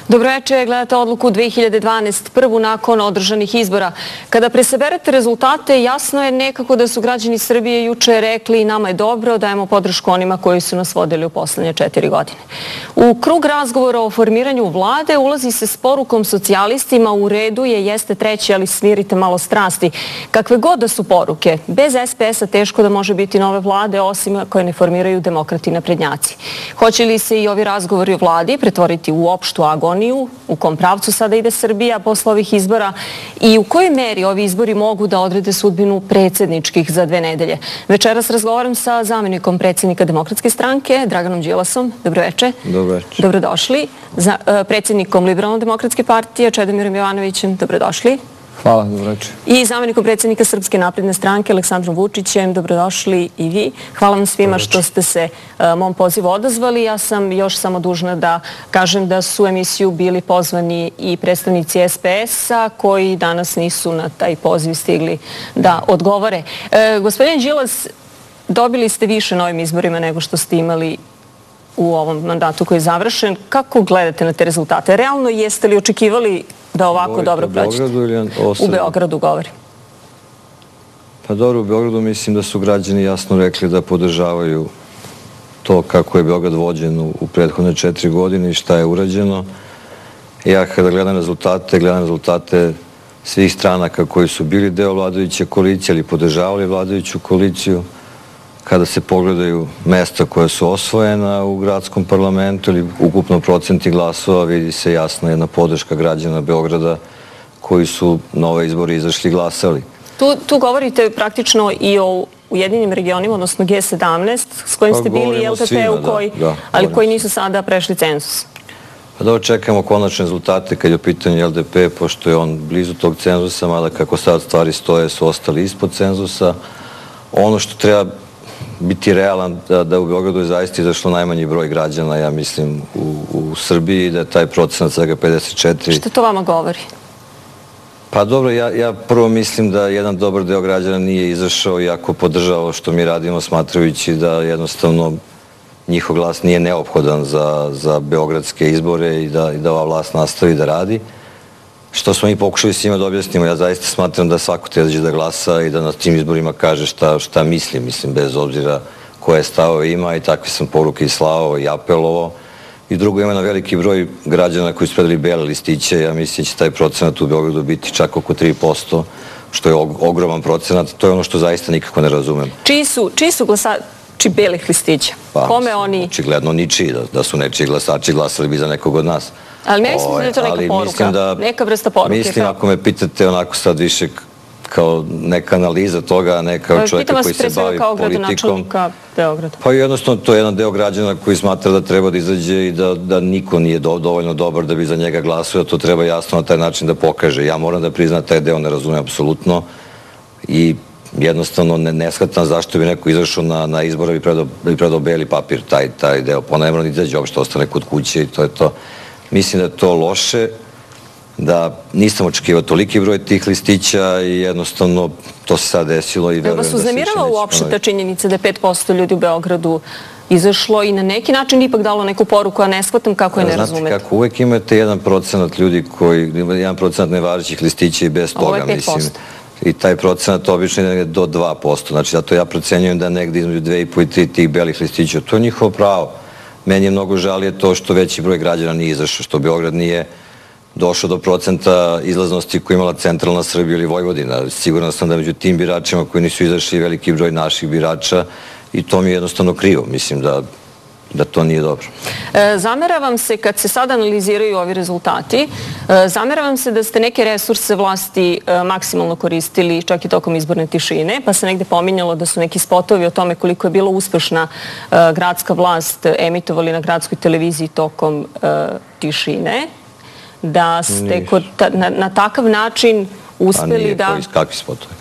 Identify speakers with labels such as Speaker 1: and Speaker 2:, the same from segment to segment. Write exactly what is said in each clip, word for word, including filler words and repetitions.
Speaker 1: Dobroveče, gledate odluku dve hiljade dvanaeste. prvu nakon održanih izbora. Kada presaberete rezultate, jasno je nekako da su građani Srbije juče rekli nama je dobro, dajemo podršku onima koji su nas vodili u poslednje četiri godine. U krug razgovora o formiranju vlade ulazi se s porukom socijalistima u redu je, jeste treći, ali smirite malo strasti. Kakve god da su poruke, bez es pe es-a teško da može biti nove vlade, osim koje ne formiraju demokrati i naprednjaci. Hoće li se i ovi razgovori o vladi pretvoriti u opštu agoniju? U kom pravcu sada ide Srbija posle ovih izbora i u kojoj meri ovi izbori mogu da odrede sudbinu predsjedničkih za dve nedelje. Večeras razgovaram sa zamenikom predsjednika Demokratske stranke, Draganom Đilasom. Dobroveče.
Speaker 2: Dobroveče.
Speaker 1: Dobrodošli. Za, uh, predsjednikom Liberalno-demokratske partije, Čedomirom Jovanovićem. Dobrodošli.
Speaker 2: Hvala, dobroveče.
Speaker 1: I zamenikom predsjednika Srpske napredne stranke, Aleksandrom Vučićem. Dobrodošli i vi. Hvala vam svima što ste se uh, mom pozivu odazvali. Ja sam još samo dužna da kažem da su u emisiju bili pozvani i predstavnici es pe es-a koji danas nisu na taj poziv stigli da odgovore. Uh, gospodin Đilas, dobili ste više na ovim izborima nego što ste imali u ovom mandatu koji je završen. Kako gledate na te rezultate? Realno jeste li očekivali da ovako dobro prođete? U Beogradu govorim.
Speaker 2: Pa dobro, u Beogradu mislim da su građani jasno rekli da podržavaju to kako je Beograd vođen u prethodne četiri godine i šta je urađeno. Ja kada gledam rezultate, gledam rezultate svih stranaka koji su bili deo vladajuće koalicije ili podržavali vladajuću koaliciju. Kada se pogledaju mesta koja su osvojena u gradskom parlamentu ili ukupno procenti glasova, vidi se jasno jedna podrška građana Beograda koji su na ove izbore izašli i glasali.
Speaker 1: Tu, tu govorite praktično i o Ujedinjenim regionima, odnosno ge sedamnaest, s kojim ste bili i el de pe-u, koji,
Speaker 2: da,
Speaker 1: ali koji nisu sada prešli cenzus.
Speaker 2: Pa da očekamo konačne rezultate kad je u pitanju el de pe, pošto je on blizu tog cenzusa, mada kako sad stvari stoje su ostali ispod cenzusa. Ono što treba biti realan da, da u Beogradu je zaista izašlo najmanji broj građana, ja mislim, u, u Srbiji, da je taj procenat svega pedeset četiri.
Speaker 1: Što to vama govori?
Speaker 2: Pa dobro, ja, ja prvo mislim da jedan dobar deo građana nije izašao, iako podržao što mi radimo, smatrajući da jednostavno njihov glas nije neophodan za, za beogradske izbore i da, i da ova vlast nastavi da radi. Što smo mi pokušali s njima da objasnimo, ja zaista smatram da svako treba da glasa i da na tim izborima kaže šta, šta misli, mislim, bez obzira koje stavove ima, i takve sam poruke i slao i apelovao. I drugo, ima na veliki broj građana koji su predali bele listiće, ja mislim da će taj procenat u Beogradu biti čak oko tri posto, što je ogroman procenat, to je ono što zaista nikako ne razumem.
Speaker 1: Čiji su, čiji su glasači belih listića?
Speaker 2: Pa,
Speaker 1: kome oni...
Speaker 2: Očigledno ničiji, da, da su nečiji glasači glasali bi za nekog od nas.
Speaker 1: Ali ne mislim da je to neka poruka,
Speaker 2: da,
Speaker 1: neka vrsta poruke.
Speaker 2: Mislim, ako me pitate onako sad više kao neka analiza toga, a ne kao čovjeka koji se bavi
Speaker 1: kao
Speaker 2: politikom.
Speaker 1: Beograda.
Speaker 2: Pa jednostavno to je jedan deo građana koji smatra da treba da izađe i da, da niko nije do, dovoljno dobar da bi za njega glasio, to treba jasno na taj način da pokaže. Ja moram da priznam taj deo, ne razumem apsolutno i jednostavno ne, ne shvatam zašto bi neko izašao na, na izbore i predao, bi predao beli papir, taj, taj deo. Pa ne mora ni izađe, uopšte ostane kod kuće i to je to. Mislim da je to loše, da nisam očekivao toliki broj tih listića i jednostavno to se sad desilo i verujem da se više neće ponoviti.
Speaker 1: Vas uznamirala uopšte ta činjenica da je pet posto ljudi u Beogradu izašlo i na neki način ipak dalo neku poruku, a ne shvatam kako je ne razumete?
Speaker 2: Znate kako, uvek imate jedan procenat ljudi koji, jedan procenat nevažećih listića i bez toga, mislim. I taj procenat obično je do dva posto. Znači, zato ja procenjujem da negde između dve i po i tri tih belih listića. To je njihovo pravo. Meni je mnogo žalije to što veći broj građana nije izašao, što Beograd nije došao do procenta izlaznosti koju imala centralna Srbija ili Vojvodina. Siguran sam da među tim biračima koji nisu izašli veliki broj naših birača i to mi je jednostavno krivo. Mislim da, da to nije dobro.
Speaker 1: E, zamera vam se, kad se sad analiziraju ovi rezultati, e, zamera vam se da ste neke resurse vlasti e, maksimalno koristili čak i tokom izborne tišine, pa se negde pominjalo da su neki spotovi o tome koliko je bilo uspešna e, gradska vlast emitovali na gradskoj televiziji tokom e, tišine, da ste kod, na, na takav način uspeli
Speaker 2: nije,
Speaker 1: da...
Speaker 2: Koji, kakvi spotovi?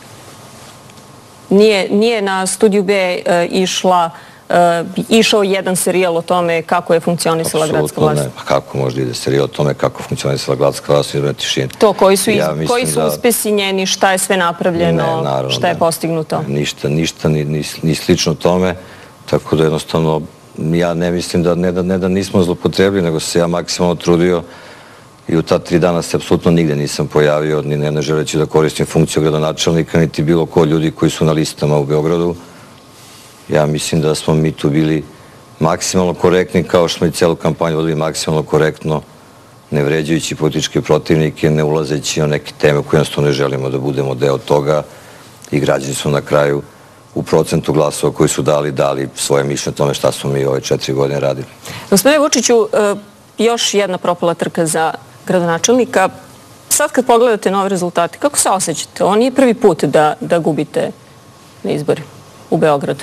Speaker 1: Nije, nije na Studiju B e, išla Uh, išao jedan serijal o tome kako je funkcionisala gradska vlast.
Speaker 2: Ne. Pa kako može ide serijal o tome kako funkcionisala gradska vlast u izbornoj tišini?
Speaker 1: To, koji su, iz, ja koji su da... uspesi njeni, šta je sve napravljeno, ne, naravno, šta je ne. postignuto?
Speaker 2: Ništa, ništa, ni, ni, ni slično tome, tako da jednostavno ja ne mislim da ne da, ne da nismo zlopotrebili, nego se ja maksimalno trudio i u ta tri dana se apsolutno nigde nisam pojavio, ni ne želeći da koristim funkciju gradonačelnika, niti bilo ko ljudi koji su na listama u Beogradu. Ja mislim da smo mi tu bili maksimalno korektni, kao što smo i celu kampanju vodili maksimalno korektno, ne vređajući političke protivnike, ne ulazeći na neke teme koje jednostavno ne želimo da budemo deo toga, i građani su na kraju u procentu glasova koji su dali, dali svoje mišljenje o tome šta smo mi ove četiri godine radili.
Speaker 1: Gospodine Vučiću, još jedna propala trka za gradonačelnika. Sad kad pogledate nove rezultate, kako se osjećate? Ovo nije prvi put da, da gubite na izbori u Beogradu.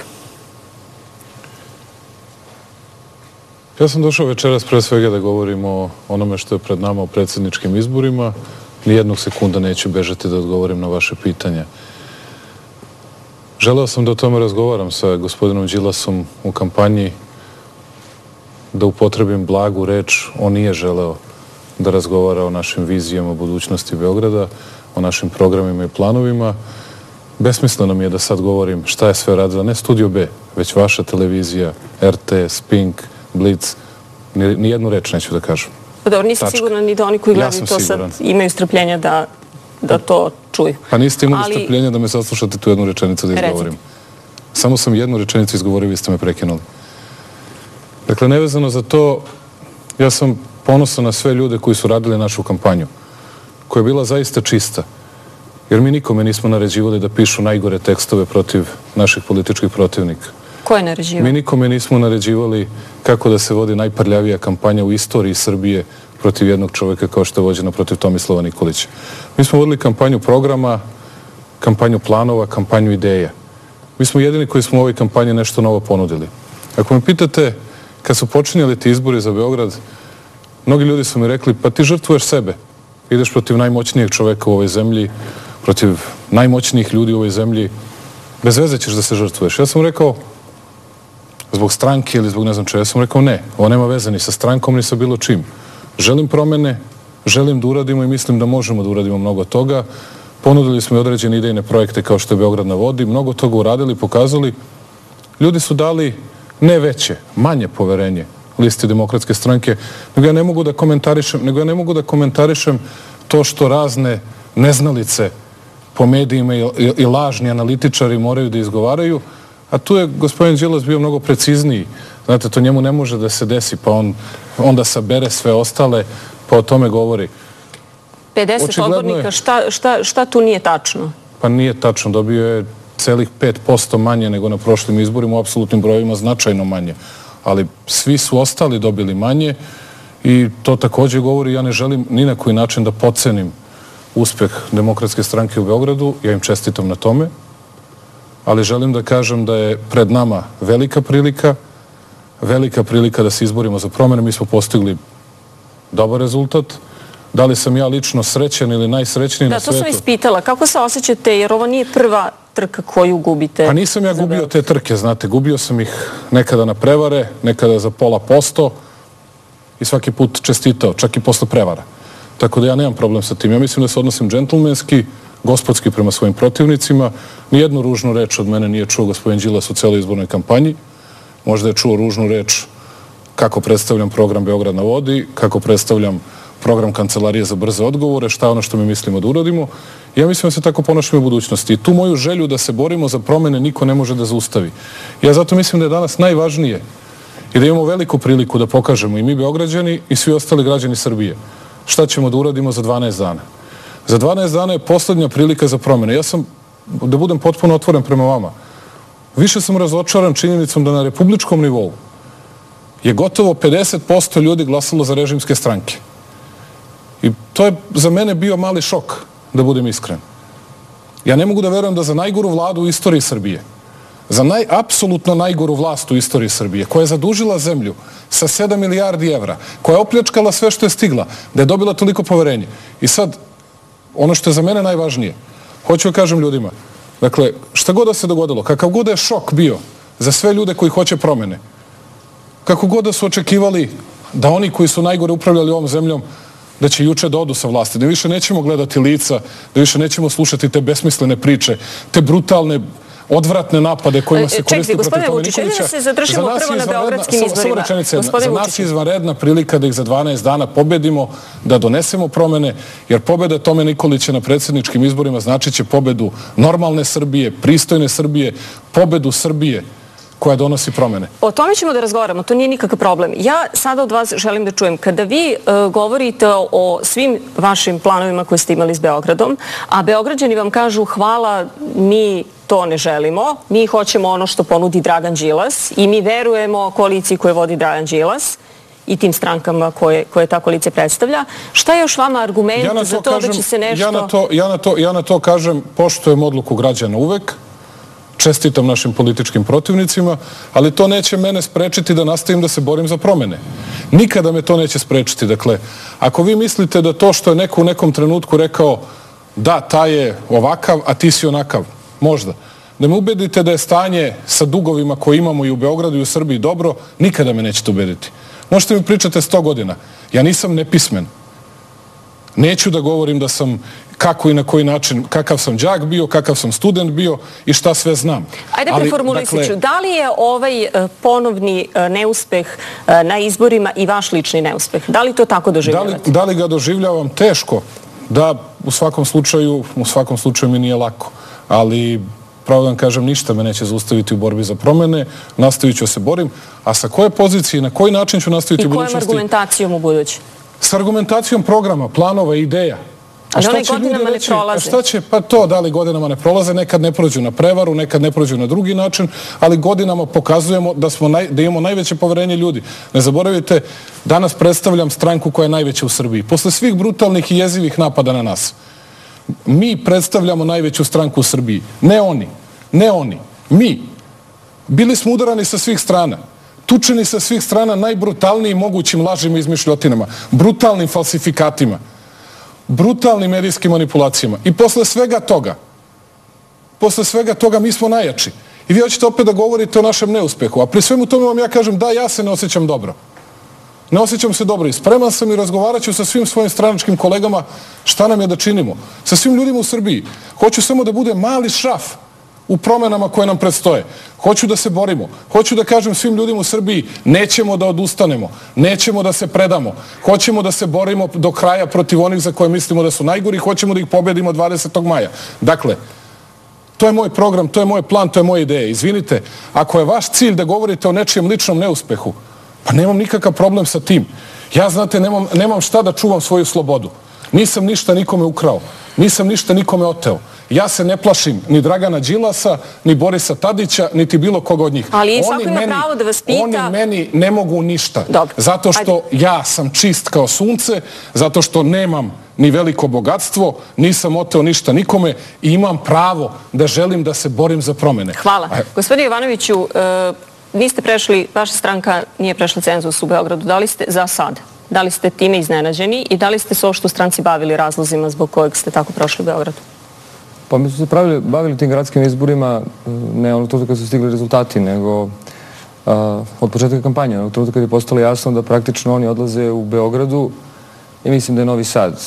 Speaker 3: Ja sam došao večeras pre svega da govorim o onome što je pred nama u predsjedničkim izborima. Nijednog sekunda neću bežati da odgovorim na vaše pitanje. Želeo sam da o tome razgovaram sa gospodinom Đilasom u kampanji, da upotrebim blagu reč. On nije želeo da razgovara o našim vizijama budućnosti Beograda, o našim programima i planovima. Besmisleno mi je da sad govorim šta je sve radila, ne Studio B, već vaša televizija, R T S, Pink, Blitz, nijednu reč neću da kažem.
Speaker 1: Dobro, nisam sigurna ni da oni koji gledaju to sad imaju strpljenja da, da to čuju.
Speaker 3: Pa niste imali strpljenja da me saslušate tu jednu rečenicu da izgovorim. Samo sam jednu rečenicu izgovorio, vi ste me prekinuli. Dakle, nevezano za to, ja sam ponosan na sve ljude koji su radili našu kampanju, koja je bila zaista čista. Jer mi nikome nismo naređivali da pišu najgore tekstove protiv naših političkih protivnika.
Speaker 1: Ko je naređivao?
Speaker 3: Mi nikome nismo naređivali kako da se vodi najprljavija kampanja u istoriji Srbije protiv jednog čovjeka kao što je vođena protiv Tomislava Nikolića. Mi smo vodili kampanju programa, kampanju planova, kampanju ideja. Mi smo jedini koji smo u ovoj kampanji nešto novo ponudili. Ako me pitate, kad su počinjali ti izbori za Beograd, mnogi ljudi su mi rekli, pa ti žrtvuješ sebe. Ideš protiv najmoćnijeg čovjeka u ovoj zemlji, protiv najmoćnijih ljudi u ovoj zemlji, bez veze ćeš da se žrtvuješ. Ja sam rekao, zbog stranke ili zbog ne znam čega, ja sam rekao ne, ovo nema veze ni sa strankom ni sa bilo čim. Želim promene, želim da uradimo i mislim da možemo da uradimo mnogo toga. Ponudili smo i određene idejne projekte kao što je Beograd na vodi, mnogo toga uradili, pokazali. Ljudi su dali ne veće, manje poverenje listi Demokratske stranke, nego ja ne mogu da komentarišem, nego ja ne mogu da komentarišem to što razne neznalice po medijima i, i, i lažni analitičari moraju da izgovaraju, a tu je gospodin Đilas bio mnogo precizniji. Znate, to njemu ne može da se desi, pa on onda sabere sve ostale, pa o tome govori.
Speaker 1: pedeset odbornika, šta, šta, šta tu nije tačno?
Speaker 3: Pa nije tačno, dobio je celih pet posto manje nego na prošlim izborima, u apsolutnim brojevima značajno manje. Ali svi su ostali dobili manje i to također govori, ja ne želim ni na koji način da podcenim uspeh Demokratske stranke u Beogradu, ja im čestitam na tome, ali želim da kažem da je pred nama velika prilika, velika prilika da se izborimo za promene. Mi smo postigli dobar rezultat. Da li sam ja lično srećen ili najsrećniji na svetu?
Speaker 1: Da, to sam ispitala. Kako se osjećate, jer ovo nije prva trka koju gubite?
Speaker 3: Pa nisam ja gubio te trke, znate. Gubio sam ih nekada na prevare, nekada za pola posto i svaki put čestitao, čak i posle prevara. Tako da ja nemam problem sa tim. Ja mislim da se odnosim džentlmenski, gospodski prema svojim protivnicima. Nijednu ružnu reč od mene nije čuo gospodin Đilas u celoj izbornoj kampanji. Možda je čuo ružnu reč kako predstavljam program Beograd na vodi, kako predstavljam program Kancelarije za brze odgovore, šta je ono što mi mislimo da uradimo. Ja mislim da se tako ponašamo u budućnosti. I tu moju želju da se borimo za promene niko ne može da zaustavi. Ja zato mislim da je danas najvažnije i da imamo veliku priliku da pokažemo i mi Beograđani i svi ostali građani Srbije šta ćemo da uradimo za dvanaest dana. Za dvanaest dana je poslednja prilika za promene. Ja sam, da budem potpuno otvoren prema vama, više sam razočaran činjenicom da na republičkom nivou je gotovo pedeset posto ljudi glasalo za režimske stranke. I to je za mene bio mali šok, da budem iskren. Ja ne mogu da verujem da za najgoru vladu u istoriji Srbije, za naj, apsolutno najgoru vlast u istoriji Srbije, koja je zadužila zemlju sa sedam milijardi evra, koja je opljačkala sve što je stigla, da je dobila toliko poverenje. I sad, ono što je za mene najvažnije, hoću da kažem ljudima, dakle, šta god da se dogodilo, kakav god je šok bio za sve ljude koji hoće promene, kako god da su očekivali da oni koji su najgore upravljali ovom zemljom, da će juče da odu sa vlasti, da više nećemo gledati lica, da više nećemo slušati te besmislene priče, te brutalne odvratne napade kojima se koristi protiv
Speaker 1: gospodine
Speaker 3: Tome
Speaker 1: Vučić,
Speaker 3: Nikolića.
Speaker 1: da se zadržimo prvo na beogradskim izborima.
Speaker 3: Samo rečenice, za
Speaker 1: Gospodine
Speaker 3: nas
Speaker 1: Vučiću.
Speaker 3: je izvanredna prilika da ih za dvanaest dana pobedimo, da donesemo promene, jer pobeda Tome Nikolića na predsjedničkim izborima znači će pobedu normalne Srbije, pristojne Srbije, pobedu Srbije koja donosi promene.
Speaker 1: O tome ćemo da razgovaramo, to nije nikakav problem. Ja sada od vas želim da čujem, kada vi uh, govorite o svim vašim planovima koje ste imali s Beogradom, a Beograđani vam kažu hvala, mi to ne želimo, mi hoćemo ono što ponudi Dragan Đilas i mi verujemo koaliciji koju vodi Dragan Đilas i tim strankama koje, koje ta koalicija predstavlja. Šta je još vama argument
Speaker 3: ja
Speaker 1: za to
Speaker 3: kažem,
Speaker 1: da će se nešto...
Speaker 3: Ja na, to, ja, na to, ja na to kažem, poštujem odluku građana uvek, čestitam našim političkim protivnicima, ali to neće mene sprečiti da nastavim da se borim za promene. Nikada me to neće sprečiti. Dakle, ako vi mislite da to što je neko u nekom trenutku rekao da, taj je ovakav, a ti si onakav, možda. Da me ubedite da je stanje sa dugovima koje imamo i u Beogradu i u Srbiji dobro, nikada me nećete ubediti. Možete mi pričate sto godina. Ja nisam nepismen. Neću da govorim da sam kako i na koji način, kakav sam đak bio, kakav sam student bio i šta sve znam.
Speaker 1: Ajde preformulisit ću. Da li je ovaj ponovni neuspeh na izborima i vaš lični neuspeh? Da li to tako doživljavate?
Speaker 3: Da li ga doživljavam? Teško. Da, u svakom slučaju, u svakom slučaju mi nije lako. Ali, pravo da vam kažem, ništa me neće zaustaviti u borbi za promene. Nastavit ću se borim. A sa koje pozicije, na koji način ću nastaviti u budućnosti?
Speaker 1: I kojom argumentacijom u budući?
Speaker 3: S argumentacijom programa, planova i ideja.
Speaker 1: A šta će godinama ne prolaze?
Speaker 3: A šta će, pa to, da li godinama ne prolaze, nekad ne prođu na prevaru, nekad ne prođu na drugi način, ali godinama pokazujemo da, smo naj, da imamo najveće poverenje ljudi. Ne zaboravite, danas predstavljam stranku koja je najveća u Srbiji. Posle svih brutalnih i jezivih napada na nas, mi predstavljamo najveću stranku u Srbiji. Ne oni, ne oni, mi. Bili smo udarani sa svih strana. Tučeni sa svih strana najbrutalnijim mogućim lažima i izmišljotinama, brutalnim falsifikatima, brutalnim medijskim manipulacijama. I posle svega toga, posle svega toga mi smo najjači. I vi hoćete opet da govorite o našem neuspehu. A pri svemu tome vam ja kažem da, ja se ne osjećam dobro. Ne osjećam se dobro i spreman sam i razgovarat ću sa svim svojim stranačkim kolegama šta nam je da činimo. Sa svim ljudima u Srbiji. Hoću samo da bude mali šraf u promenama koje nam predstoje. Hoću da se borimo. Hoću da kažem svim ljudima u Srbiji nećemo da odustanemo, nećemo da se predamo, hoćemo da se borimo do kraja protiv onih za koje mislimo da su najgori, hoćemo da ih pobedimo dvadesetog maja. Dakle, to je moj program, to je moj plan, to je moja ideja. Izvinite, ako je vaš cilj da govorite o nečijem ličnom neuspehu, pa nemam nikakav problem sa tim. Ja, znate, nemam, nemam šta da čuvam svoju slobodu. Nisam ništa nikome ukrao, nisam ništa nikome oteo. Ja se ne plašim ni Dragana Đilasa, ni Borisa Tadića, niti bilo koga od njih.
Speaker 1: Ali svako ima pravo da vas pita...
Speaker 3: Oni meni ne mogu ništa.
Speaker 1: Dobro.
Speaker 3: Zato što Ajde. ja sam čist kao sunce, zato što nemam ni veliko bogatstvo, nisam oteo ništa nikome i imam pravo da želim da se borim za promene.
Speaker 1: Hvala. A... Gospodine Jovanoviću, uh, niste prešli, vaša stranka nije prešla cenzus u Beogradu. Da li ste za sad? Da li ste time iznenađeni i da li ste se ošto u stranci bavili razlozima zbog kojeg ste tako prošli u Beogradu?
Speaker 4: Pa mi smo se pravili, bavili tim gradskim izborima ne ono to kad su stigli rezultati, nego uh, od početka kampanje, onog trenutka kad je postalo jasno da praktično oni odlaze u Beogradu i mislim da je Novi Sad.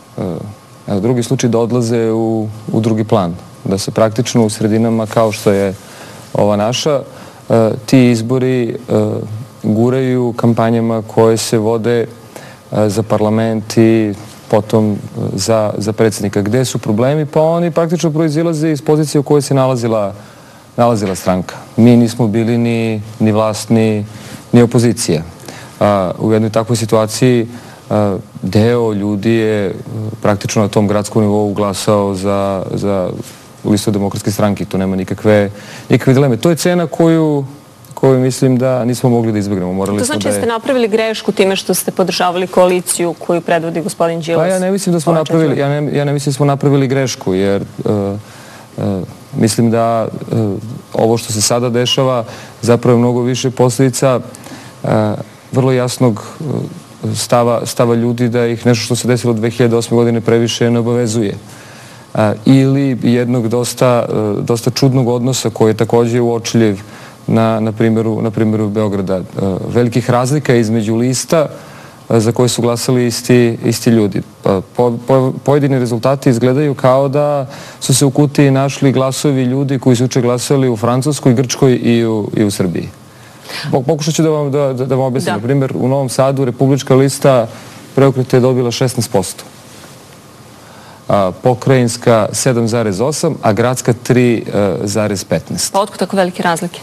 Speaker 4: Uh, drugi slučaj da odlaze u, u drugi plan. Da se praktično u sredinama kao što je ova naša, uh, ti izbori uh, guraju kampanjama koje se vode uh, za parlament i potom za, za predsjednika. Gde su problemi? Pa oni praktično proizilaze iz pozicije u kojoj se nalazila, nalazila stranka. Mi nismo bili ni, ni vlast, ni, ni opozicija. A, u jednoj takvoj situaciji a, deo ljudi je praktično na tom gradskom nivou glasao za, za listu demokratske stranke. To nema nikakve, nikakve dileme. To je cena koju koju mislim da nismo mogli da izbjegnemo. Morali
Speaker 1: to znači
Speaker 4: da
Speaker 1: je... ste napravili grešku time što ste podržavali koaliciju koju predvodi gospodin Đilas?
Speaker 4: Pa ja ne mislim da smo napravili, ja ne, ja ne mislim da smo napravili grešku, jer uh, uh, mislim da uh, ovo što se sada dešava zapravo je mnogo više posljedica uh, vrlo jasnog uh, stava, stava ljudi da ih nešto što se desilo dve hiljade osme godine previše ne obavezuje. Uh, ili jednog dosta, uh, dosta čudnog odnosa koji je također uočljiv na, na, primjeru, na primjeru Beograda. Uh, velikih razlika između lista za koje su glasali isti, isti ljudi. Po, po, pojedini rezultati izgledaju kao da su se u kutiji našli glasovi ljudi koji su juče glasali u Francuskoj, Grčkoj i u, i u Srbiji. Pokušat ću da vam, da, da vam objasnim. Na primjer, u Novom Sadu republička lista Preokret je dobila šesnaest posto. A, pokrajinska sedam zarez osam, a gradska tri zarez petnaest.
Speaker 1: Pa otkud tako velike razlike?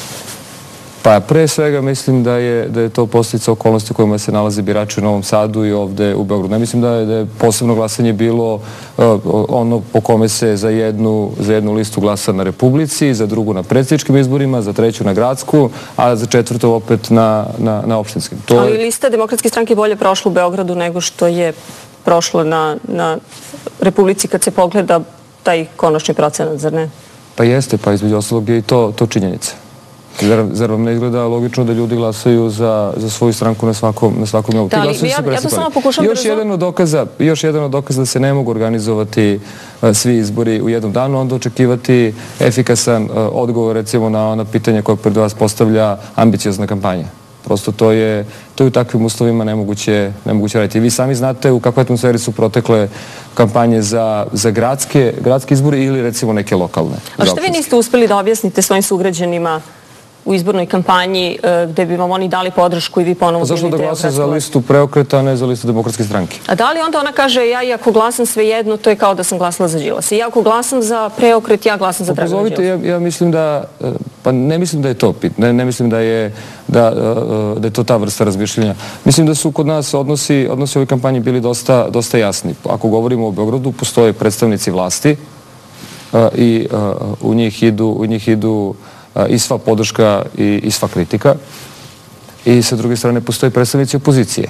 Speaker 4: Pa pre svega mislim da je, da je to posljedica okolnosti u kojima se nalaze birači u Novom Sadu i ovde u Beogradu. Ne mislim da je, da je posebno glasanje bilo uh, ono po kome se za jednu, za jednu listu glasa na Republici, za drugu na predsjedničkim izborima, za treću na gradsku, a za četvrtu opet na, na, na opštinskim. To
Speaker 1: Ali
Speaker 4: je...
Speaker 1: lista Demokratske stranke bolje prošla u Beogradu nego što je prošlo na, na Republici kad se pogleda taj konačni procenat, zar ne?
Speaker 4: Pa jeste, pa između ostalog je i to, to činjenica. Zar, zar vam ne izgleda logično da ljudi glasaju za, za svoju stranku na svakom, na svakom mjestu?
Speaker 1: Da, ali ja, ja to samo pokušam
Speaker 4: još, jedan od dokaza, još jedan od dokaza da se ne mogu organizovati uh, svi izbori u jednom danu, onda očekivati efikasan uh, odgovor recimo na ona pitanja koje pred vas postavlja ambiciozna kampanja. Prosto to je, to je u takvim uslovima nemoguće, nemoguće raditi. I vi sami znate u kakvoj atmosferi su protekle kampanje za, za gradske, gradske izbore ili recimo neke lokalne.
Speaker 1: A što vi niste uspeli da objasnite svojim sugrađanima u izbornoj kampanji gde bi vam oni dali podršku i vi ponovo...
Speaker 4: Zašto da glasa za listu Preokreta, a ne za listu Demokratske stranke?
Speaker 1: A da li onda ona kaže, ja iako glasam sve jedno, to je kao da sam glasala za Đilasa. Iako glasam za Preokret, ja glasam za Dragana Đilasa.
Speaker 4: Ja, ja mislim da, pa ne mislim da je to pit, ne, ne mislim da je, da, da je to ta vrsta razmišljenja. Mislim da su kod nas odnosi, odnosi u ovoj kampanji bili dosta, dosta jasni. Ako govorimo o Beogradu, postoje predstavnici vlasti i u njih idu, u njih idu i sva podrška i, i sva kritika. I sa druge strane postoje predstavnici opozicije.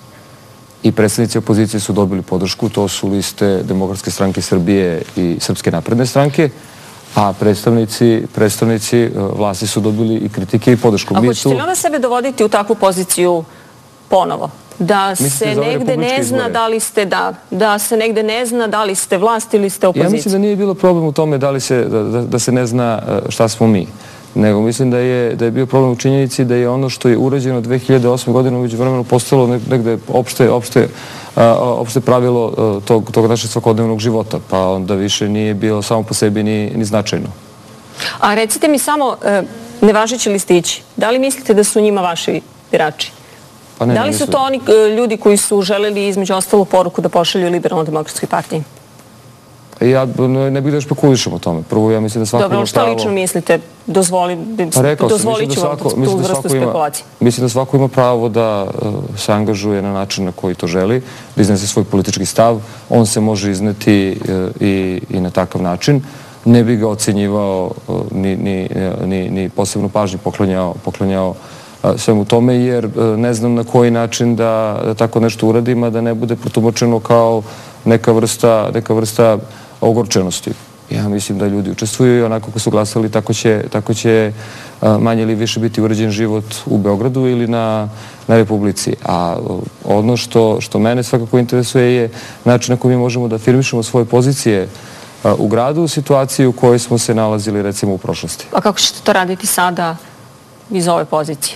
Speaker 4: I predstavnici opozicije su dobili podršku, to su liste Demokratske stranke Srbije i Srpske napredne stranke, a predstavnici, predstavnici vlasti su dobili i kritike i podršku.
Speaker 1: A hoćete li onda sebe dovoditi u takvu poziciju ponovo? Da se negde ne zna da li ste da, da se negde ne zna da li ste vlast ili ste opozicija.
Speaker 4: Ja mislim da nije bilo problem u tome da li se, da, da, da se ne zna šta smo mi. Nego mislim da je, da je bio problem u činjenici da je ono što je urađeno dve hiljade osme godine umeđu vremenu postalo negde opšte, opšte, a, opšte pravilo tog, tog našeg svakodnevnog života, pa onda više nije bilo samo po sebi ni, ni značajno.
Speaker 1: A recite mi samo, nevažeći listići, da li mislite da su njima vaši birači?
Speaker 4: Pa ne,
Speaker 1: da li su to oni ljudi koji su želeli između ostalo poruku da pošalju Liberalno-demokratskoj partiji?
Speaker 4: Ja ne bih da špekulišem o tome. Prvo, ja mislim da svako ima pravo...
Speaker 1: Dobro, šta lično mislite? Dozvoli, dozvolit ću vam tu vrstu spekulacije.
Speaker 4: Mislim da svako ima pravo da se angažuje na način na koji to želi, da iznese svoj politički stav. On se može izneti i, i na takav način. Ne bih ga ocenjivao ni, ni, ni, ni posebnu pažnju poklanjao, poklanjao svemu tome, jer ne znam na koji način da, da tako nešto uradim, a da ne bude protumačeno kao neka vrsta, neka vrsta ogorčenosti. Ja mislim da ljudi učestvuju i onako ko su glasali, tako će, tako će manje ili više biti uređen život u Beogradu ili na, na Republici. A ono što, što mene svakako interesuje je način na koji mi možemo da afirmišemo svoje pozicije u gradu u situaciji u kojoj smo se nalazili recimo u prošlosti.
Speaker 1: A kako ćete to raditi sada iz ove pozicije?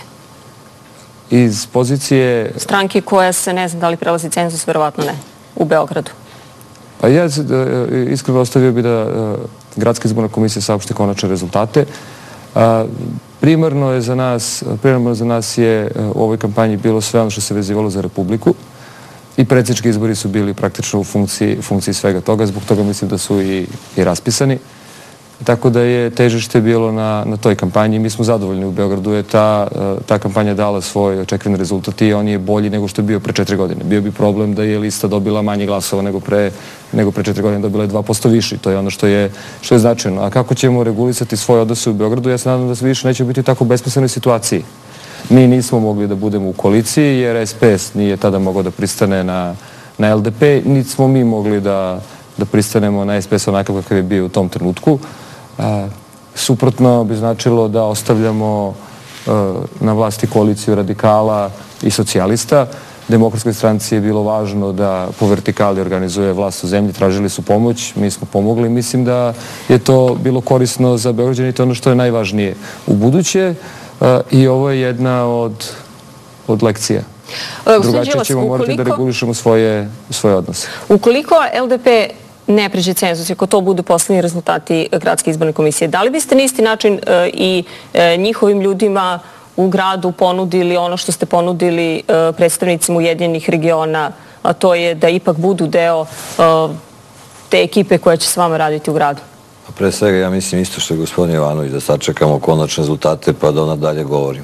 Speaker 4: Iz pozicije...
Speaker 1: Stranke koja se, ne znam da li prelazi cenzus, verovatno ne, u Beogradu.
Speaker 4: Pa ja iskreno ostavio bi da Gradska izborna komisija saopšti konačne rezultate. Primarno je za nas, primarno za nas je u ovoj kampanji bilo sve ono što se vezivalo za Republiku i predsjednički izbori su bili praktično u funkciji, funkciji svega toga, zbog toga mislim da su i, i raspisani. Tako da je težište bilo na, na toj kampanji. Mi smo zadovoljni u Beogradu, je ta, ta kampanja dala svoj očekivani rezultat i on je bolji nego što je bio pre četiri godine. Bio bi problem da je lista dobila manje glasova nego pre, nego pre četiri godine, dobila je dva posto više. To je ono što je, što je značajno. A kako ćemo regulisati svoje odnose u Beogradu? Ja se nadam da se više neće biti u tako besmislenoj situaciji. Mi nismo mogli da budemo u koaliciji jer S P S nije tada mogao da pristane na, na L D P, niti smo mi mogli da, da pristanemo na S P S onakav kakav je bio u tom trenutku. A, suprotno bi značilo da ostavljamo a, na vlasti koaliciju radikala i socijalista. Demokratskoj stranci je bilo važno da po vertikali organizuje vlast u zemlji, tražili su pomoć, mi smo pomogli. Mislim da je to bilo korisno za Beograđane i to ono što je najvažnije u buduće a, i ovo je jedna od, od lekcija. Drugačije ćemo morati da regulišemo svoje odnose.
Speaker 1: Ukoliko L D P ne pređe cenzus, ako to budu poslednji rezultati Gradske izborne komisije, da li biste na isti način i njihovim ljudima u gradu ponudili ono što ste ponudili predstavnicima Ujedinjenih regiona, a to je da ipak budu deo te ekipe koja će s vama raditi u gradu?
Speaker 2: Pre svega, ja mislim isto što je gospodin Jovanović, da sačekamo konačne rezultate pa da onda dalje govorim.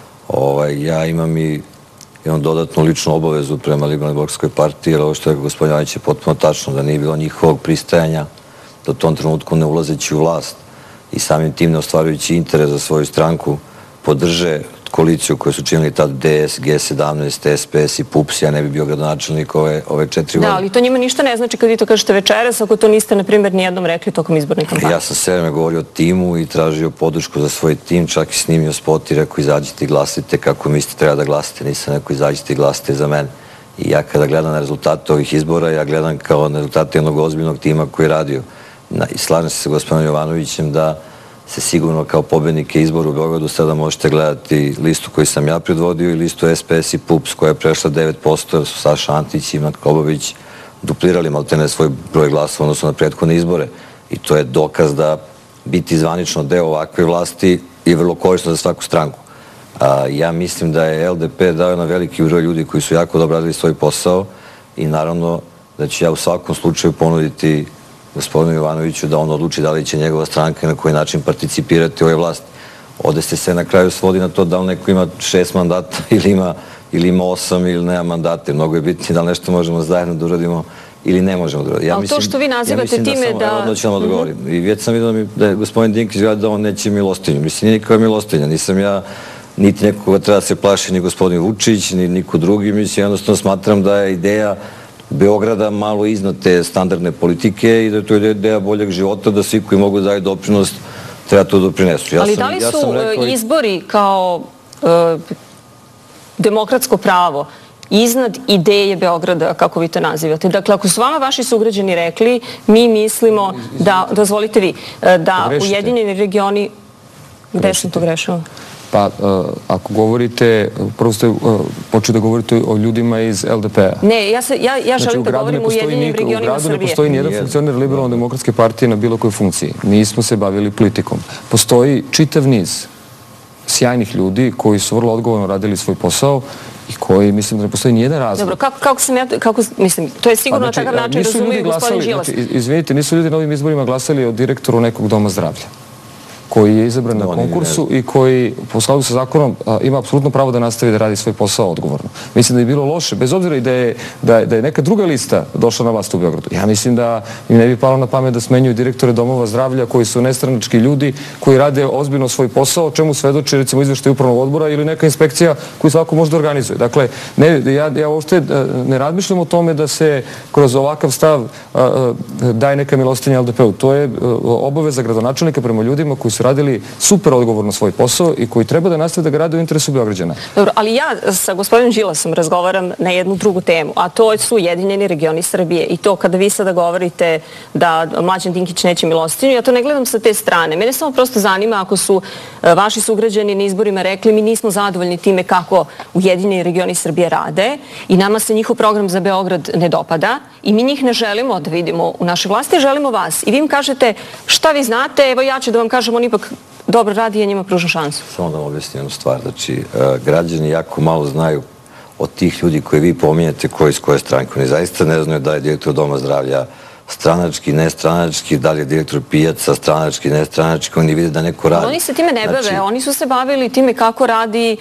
Speaker 2: Ja imam i imam dodatnu ličnu obavezu prema Liberalno-demokratskoj partiji, jer ovo što je gospodin Jovanović je potpuno tačno, da nije bilo njihovog pristajanja, da u tom trenutku ne ulazeći u vlast i samim tim ne ostvarujući interes za svoju stranku, podrže koaliciju koju su činili tad D S, G sedamnaest, S P S i P U P S, ja ne bi bio gradonačelnik ove četiri godine.
Speaker 1: Da, ali to njima ništa ne znači kad vi to kažete večeras, ako to niste, na primjer, nijednom rekli tokom izborne kampanje.
Speaker 2: Ja sam sve vreme govorio o timu i tražio podršku za svoj tim, čak i snimio spot i rekao izađite i glasite kako mislite treba da glasite. Nisam rekao izađite i glasite za mene. I ja kada gledam na rezultate ovih izbora, ja gledam kao na rezultate jednog ozbiljnog tima koji je radio. I slažem se sa gospodinom Jovanovićem da se sigurno kao pobednike izbora u Beogradu sada možete gledati listu koju sam ja predvodio i listu S P S i P U P S koja je prešla devet posto, jer su Saša Antić i Ivan Krobović duplirali maltene svoj broj glasova odnosno na prethodne izbore. I to je dokaz da biti zvanično deo ovakve vlasti je vrlo korisno za svaku stranku. Ja mislim da je L D P dao na veliki broj ljudi koji su jako dobro radili svoj posao i naravno da ću ja u svakom slučaju ponuditi gospodinu Jovanoviću da on odluči da li će njegova stranka i na koji način participirati u ovoj vlasti. Ovde se sve na kraju svodi na to da li neko ima šest mandata ili ima osam ili nema mandate. Mnogo je bitnije da li nešto možemo zajedno da uradimo ili ne možemo da uradimo.
Speaker 1: Ali to što vi nazivate time da...
Speaker 2: Evo, ću vam odgovorim. I već sam vidio da je gospodin Dinkić gleda da on neće milostinju. Mislim, nije nikakva milostinja. Nisam ja niti nekoga treba da se plaši ni gospodin Vučić, ni niko drugi. Mislim, jednostavno smatram da je ideja Beograda malo iznad te standardne politike i da je to ideja boljeg života, da svi koji mogu da daju doprinos treba to doprinesu.
Speaker 1: Ali da li su izbori kao demokratsko pravo iznad ideje Beograda, kako vi to nazivate? Dakle, ako su vama vaši sugrađani rekli, mi mislimo da, dozvolite vi, da Ujedinjeni regioni, gde sam to grešila?
Speaker 4: Pa, ako govorite, prvo ste počeli da govorite o ljudima iz L D P-a.
Speaker 1: Ne, ja želim da govorim o Ujedinjenim regionima Srbije.
Speaker 4: U gradu ne postoji nijedan funkcioner Liberalno-demokratske partije na bilo kojoj funkciji. Nismo se bavili politikom. Postoji čitav niz sjajnih ljudi koji su vrlo odgovorno radili svoj posao i koji, mislim, da ne postoji nijedan razlog.
Speaker 1: Dobro, kako sam ja, kako, mislim, to je sigurno na takav način razumiju gospodin Đilas.
Speaker 4: Izvinite, nisu ljudi na ovim izborima glasali o direktoru nekog doma zdravlja koji je izabran na konkursu i koji, po skladu sa zakonom, ima apsolutno pravo da nastavi da radi svoj posao odgovorno. Mislim da je bilo loše, bez obzira i da je neka druga lista došla na vlast u Beogradu. Ja mislim da im ne bi palo na pamet da smenjuju direktore domova zdravlja koji su nestranački ljudi, koji rade ozbiljno svoj posao, o čemu svedoči, recimo, izveštaj upravnog odbora ili neka inspekcija koju svako može da organizuje. Dakle, ja uopšte ne razmišljam o tome da se kroz ovakav stav daje neka milostinja L D P-u. To je obaveza gradonačelnika prema ljudima koji su radili super odgovorno svoj posao i koji treba da nastave da ga rade u interesu Beograđana.
Speaker 1: Dobro, ali ja sa gospodinom Đilasom razgovaram na jednu drugu temu, a to su Ujedinjeni regioni Srbije. I to kada vi sada govorite da Mlađan Dinkić neće milostinju, ja to ne gledam sa te strane. Mene samo prosto zanima ako su vaši sugrađani na izborima rekli mi nismo zadovoljni time kako Ujedinjeni regioni Srbije rade i nama se njihov program za Beograd ne dopada i mi njih ne želimo da vidimo u našoj vlasti, želimo vas. I vi im kažete šta vi znate, evo ja ću da vam kažem, on ipak dobro radi i njima pruža šansu.
Speaker 2: Samo da vam objasnim jednu stvar. Znači, građani jako malo znaju od tih ljudi koje vi pominjete koji iz koje stranke. Oni zaista ne znaju da je direktor doma zdravlja stranački, nestranački, da li je direktor pijaca stranački, nestranački, oni vide da neko radi.
Speaker 1: Oni se time ne bave, oni su se bavili time kako radi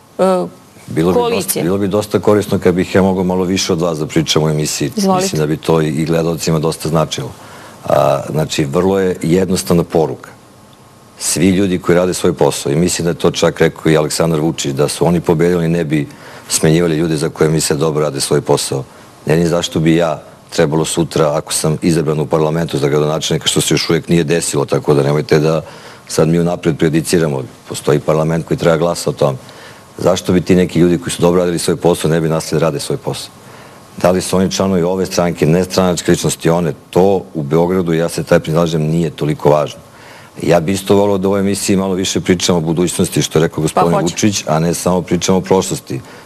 Speaker 1: koalicija.
Speaker 2: Bilo bi dosta korisno kad bih ja mogao malo više od vas da pričam u emisiji. Mislim da bi to i gledalcima dosta značilo. Znači, vrlo je jednostavna poruka. Svi ljudi koji rade svoj posao, i mislim da je to čak rekao i Aleksandar Vučić, da su oni pobedili, ne bi smenjivali ljude za koje misle dobro rade svoj posao. Ne ni zašto bi ja trebalo sutra, ako sam izabran u parlamentu za gradonačelnika, što se još uvijek nije desilo, tako da nemojte da sad mi unapred prejudiciramo. Postoji parlament koji treba glasa o tom. Zašto bi ti neki ljudi koji su dobro radili svoj posao ne bi nastavili da rade svoj posao? Da li su oni članovi ove stranke, nestranačke ličnosti, one, to u Beogradu, ja se taj prizlažem, nije toliko važno. Ja bi isto volio da u ovoj emisiji malo više pričamo o budućnosti, što je rekao gospodin Vučić, a ne samo pričamo o prošlosti.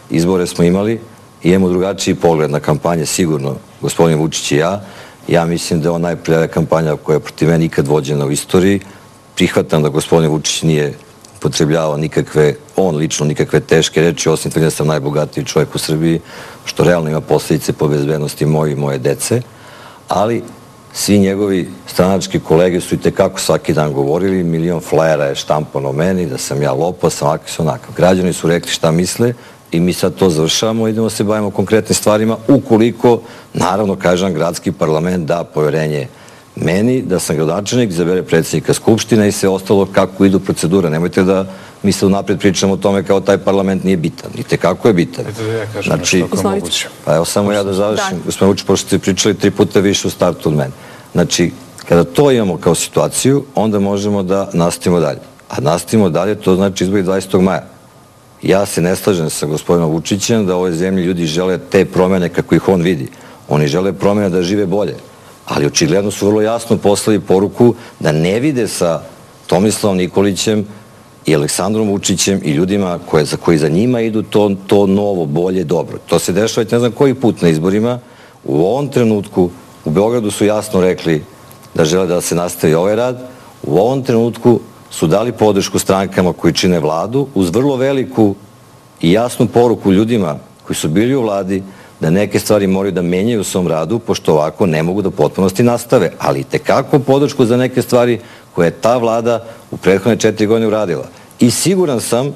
Speaker 2: izbore smo imali i imamo drugačiji pogled na kampanje, sigurno, gospodin Vučić i ja. Ja mislim da je on najprljavija kampanja koja je protiv mene ikad vođena u istoriji. Prihvatam da gospodin Vučić nije potrebljavao nikakve, on lično nikakve teške reči, osim tvrdim da sam najbogatiji čovjek u Srbiji, što realno ima posljedice po bezbednosti moje i moje dece, ali svi njegovi stranački kolege su i tekako svaki dan govorili, milion flajera je štampan o meni, da sam ja lopao, sam ovakav sam onakav. Građani su rekli šta misle i mi sad to završavamo, idemo se bavimo konkretnim stvarima, ukoliko, naravno, kažem, gradski parlament da poverenje meni, da sam gradonačelnik, izabere predsjednika Skupštine i sve ostalo kako idu procedure. Nemojte da mi se unaprijed pričamo o tome kao taj parlament nije bitan. I tekako je bitan.
Speaker 3: Znači,
Speaker 2: pa evo samo ja da završim. Gospodin Vučić, pošto ste pričali tri puta više u startu od mene. Znači, kada to imamo kao situaciju, onda možemo da nastavimo dalje. A nastavimo dalje, to znači izbori dvadesetog maja. Ja se ne slažem sa gospodinom Vučićem da u ovoj zemlji ljudi žele te promjene kako ih on vidi. Oni žele promjene da žive bolje. Ali očigledno su vrlo jasno poslali poruku da ne vide sa Tomislavom Nikolićem i Aleksandrom Vučićem i ljudima koje, za koji za njima idu to, to novo, bolje, dobro. To se dešava ne znam koji put na izborima. U ovom trenutku u Beogradu su jasno rekli da žele da se nastavi ovaj rad. U ovom trenutku su dali podršku strankama koji čine vladu uz vrlo veliku i jasnu poruku ljudima koji su bili u vladi da neke stvari moraju da menjaju u svom radu, pošto ovako ne mogu da potpunosti nastave. Ali tekako podršku za neke stvari koje je ta vlada u prethodne četiri godine uradila. I siguran sam,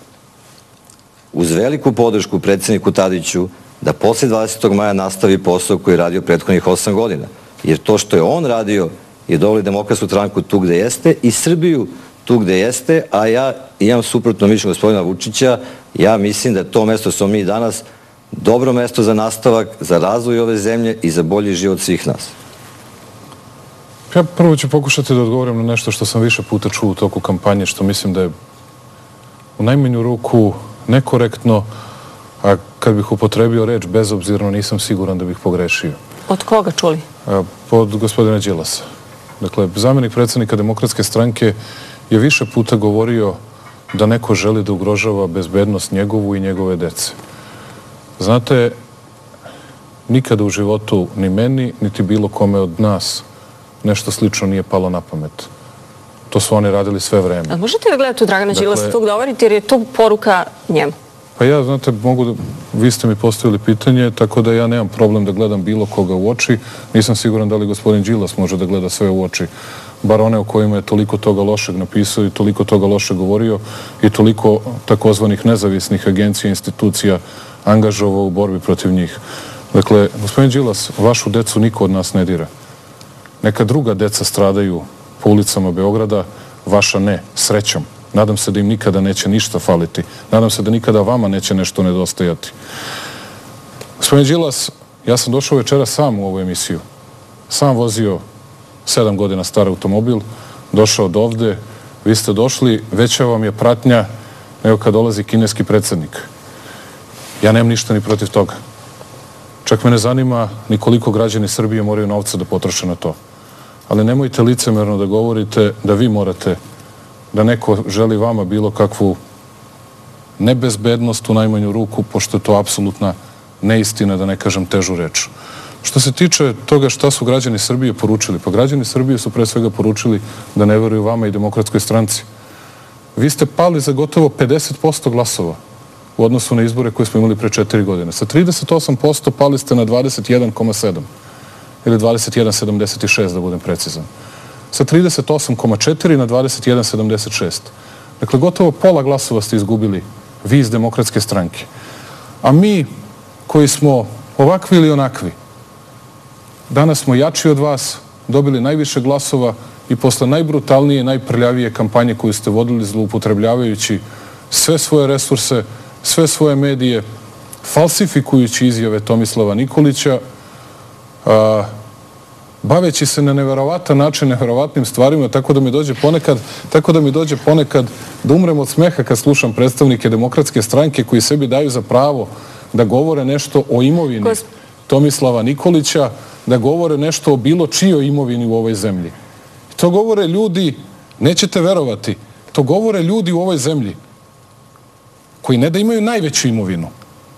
Speaker 2: uz veliku podršku predsjedniku Tadiću, da posle dvadesetog maja nastavi posao koji je radio prethodnih osam godina. Jer to što je on radio je doveli Demokratsku stranku tu gde jeste i Srbiju tu gde jeste, a ja imam suprotno mišljenje gospodina Vučića. Ja mislim da je to mesto smo mi danas dobro mesto za nastavak, za razvoj ove zemlje i za bolji život svih nas.
Speaker 3: Ja prvo ću pokušati da odgovorim na nešto što sam više puta čuo u toku kampanje, što mislim da je u najmanju ruku nekorektno, a kad bih upotrebio reč bezobzirno nisam siguran da bih pogrešio.
Speaker 1: Od koga čuli?
Speaker 3: Od gospodina Đilasa. Dakle, zamjenik predsjednika Demokratske stranke je više puta govorio da neko želi da ugrožava bezbednost njegovu i njegove dece. Znate, nikada u životu ni meni, niti bilo kome od nas nešto slično nije palo na pamet. To su oni radili sve vreme.
Speaker 1: A možete da gledate u Dragana Đilasa tog govoriti, jer je to poruka njemu?
Speaker 3: Pa ja, znate, mogu da, vi ste mi postavili pitanje, tako da ja nemam problem da gledam bilo koga u oči. Nisam siguran da li gospodin Đilas može da gleda sve u oči. Bar one o kojima je toliko toga lošeg napisao i toliko toga lošeg govorio i toliko takozvanih nezavisnih agencija i institucija angažovao u borbi protiv njih. Dakle, gospodin Đilas, vašu decu niko od nas ne dira. Neka druga deca stradaju po ulicama Beograda, vaša ne, srećom. Nadam se da im nikada neće ništa faliti. Nadam se da nikada vama neće nešto nedostajati. Gospodin Đilas, ja sam došao večera sam u ovu emisiju. Sam vozio sedam godina star automobil, došao do ovde, vi ste došli, veća vam je pratnja nego kad dolazi kineski predsjednik. Ja nemam ništa ni protiv toga. Čak me ne zanima ni koliko građani Srbije moraju novca da potroše na to. Ali nemojte licemerno da govorite da vi morate, da neko želi vama bilo kakvu nebezbednost u najmanju ruku, pošto je to apsolutna neistina, da ne kažem težu reč. Što se tiče toga šta su građani Srbije poručili, pa građani Srbije su pre svega poručili da ne veruju vama i Demokratskoj stranci. Vi ste pali za gotovo pedeset posto glasova u odnosu na izbore koje smo imali pre četiri godine. Sa trideset osam posto pali ste na dvadeset jedan zarez sedam ili dvadeset jedan zarez sedamdeset šest, da budem precizan. Sa trideset osam zarez četiri na dvadeset jedan zarez sedamdeset šest. Dakle, gotovo pola glasova ste izgubili vi iz Demokratske stranke. A mi, koji smo ovakvi ili onakvi, danas smo jači od vas, dobili najviše glasova i posle najbrutalnije i najprljavije kampanje koju ste vodili zloupotrebljavajući sve svoje resurse, sve svoje medije, falsifikujući izjave Tomislava Nikolića, a, baveći se na neverovatan način neverovatnim stvarima, tako da mi dođe ponekad, tako da mi dođe ponekad da umrem od smeha kad slušam predstavnike Demokratske stranke koji sebi daju za pravo da govore nešto o imovini Tomislava Nikolića, da govore nešto o bilo čijoj imovini u ovoj zemlji. To govore ljudi, nećete verovati, to govore ljudi u ovoj zemlji koji ne da imaju najveću imovinu,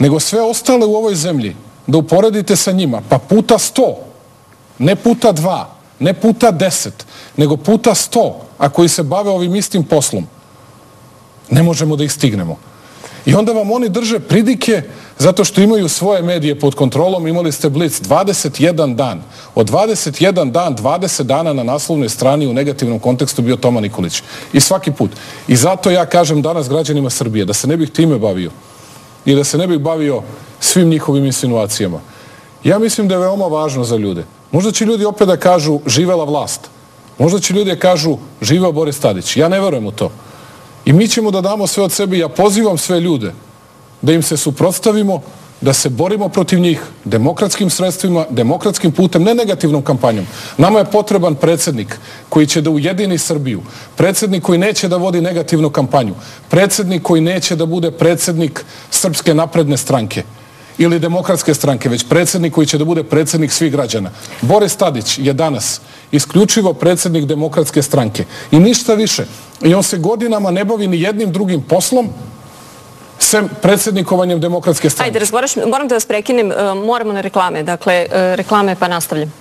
Speaker 3: nego sve ostale u ovoj zemlji, da uporedite sa njima, pa puta sto, ne puta dva, ne puta deset, nego puta sto, a koji se bave ovim istim poslom, ne možemo da ih stignemo. I onda vam oni drže pridike zato što imaju svoje medije pod kontrolom. Imali ste Blic dvadeset jedan dan. Od dvadeset jedan dan, dvadeset dana na naslovnoj strani u negativnom kontekstu bio Toma Nikolić. I svaki put. I zato ja kažem danas građanima Srbije da se ne bih time bavio i da se ne bih bavio svim njihovim insinuacijama. Ja mislim da je veoma važno za ljude. Možda će ljudi opet da kažu živela vlast. Možda će ljudi da kažu živeo Boris Tadić. Ja ne verujem u to. I mi ćemo da damo sve od sebe. Ja pozivam sve ljude da im se suprotstavimo, da se borimo protiv njih demokratskim sredstvima, demokratskim putem, ne negativnom kampanjom. Nama je potreban predsjednik koji će da ujedini Srbiju, predsjednik koji neće da vodi negativnu kampanju, predsjednik koji neće da bude predsjednik Srpske napredne stranke ili demokratske stranke, već predsjednik koji će da bude predsjednik svih građana. Boris Tadić je danas isključivo predsjednik demokratske stranke i ništa više. I on se godinama ne bavi ni jednim drugim poslom sem predsjednikovanjem demokratske stranke.
Speaker 1: Ajde, razgovaraš, moram da vas prekinem, moramo na reklame. Dakle, reklame pa nastavljam.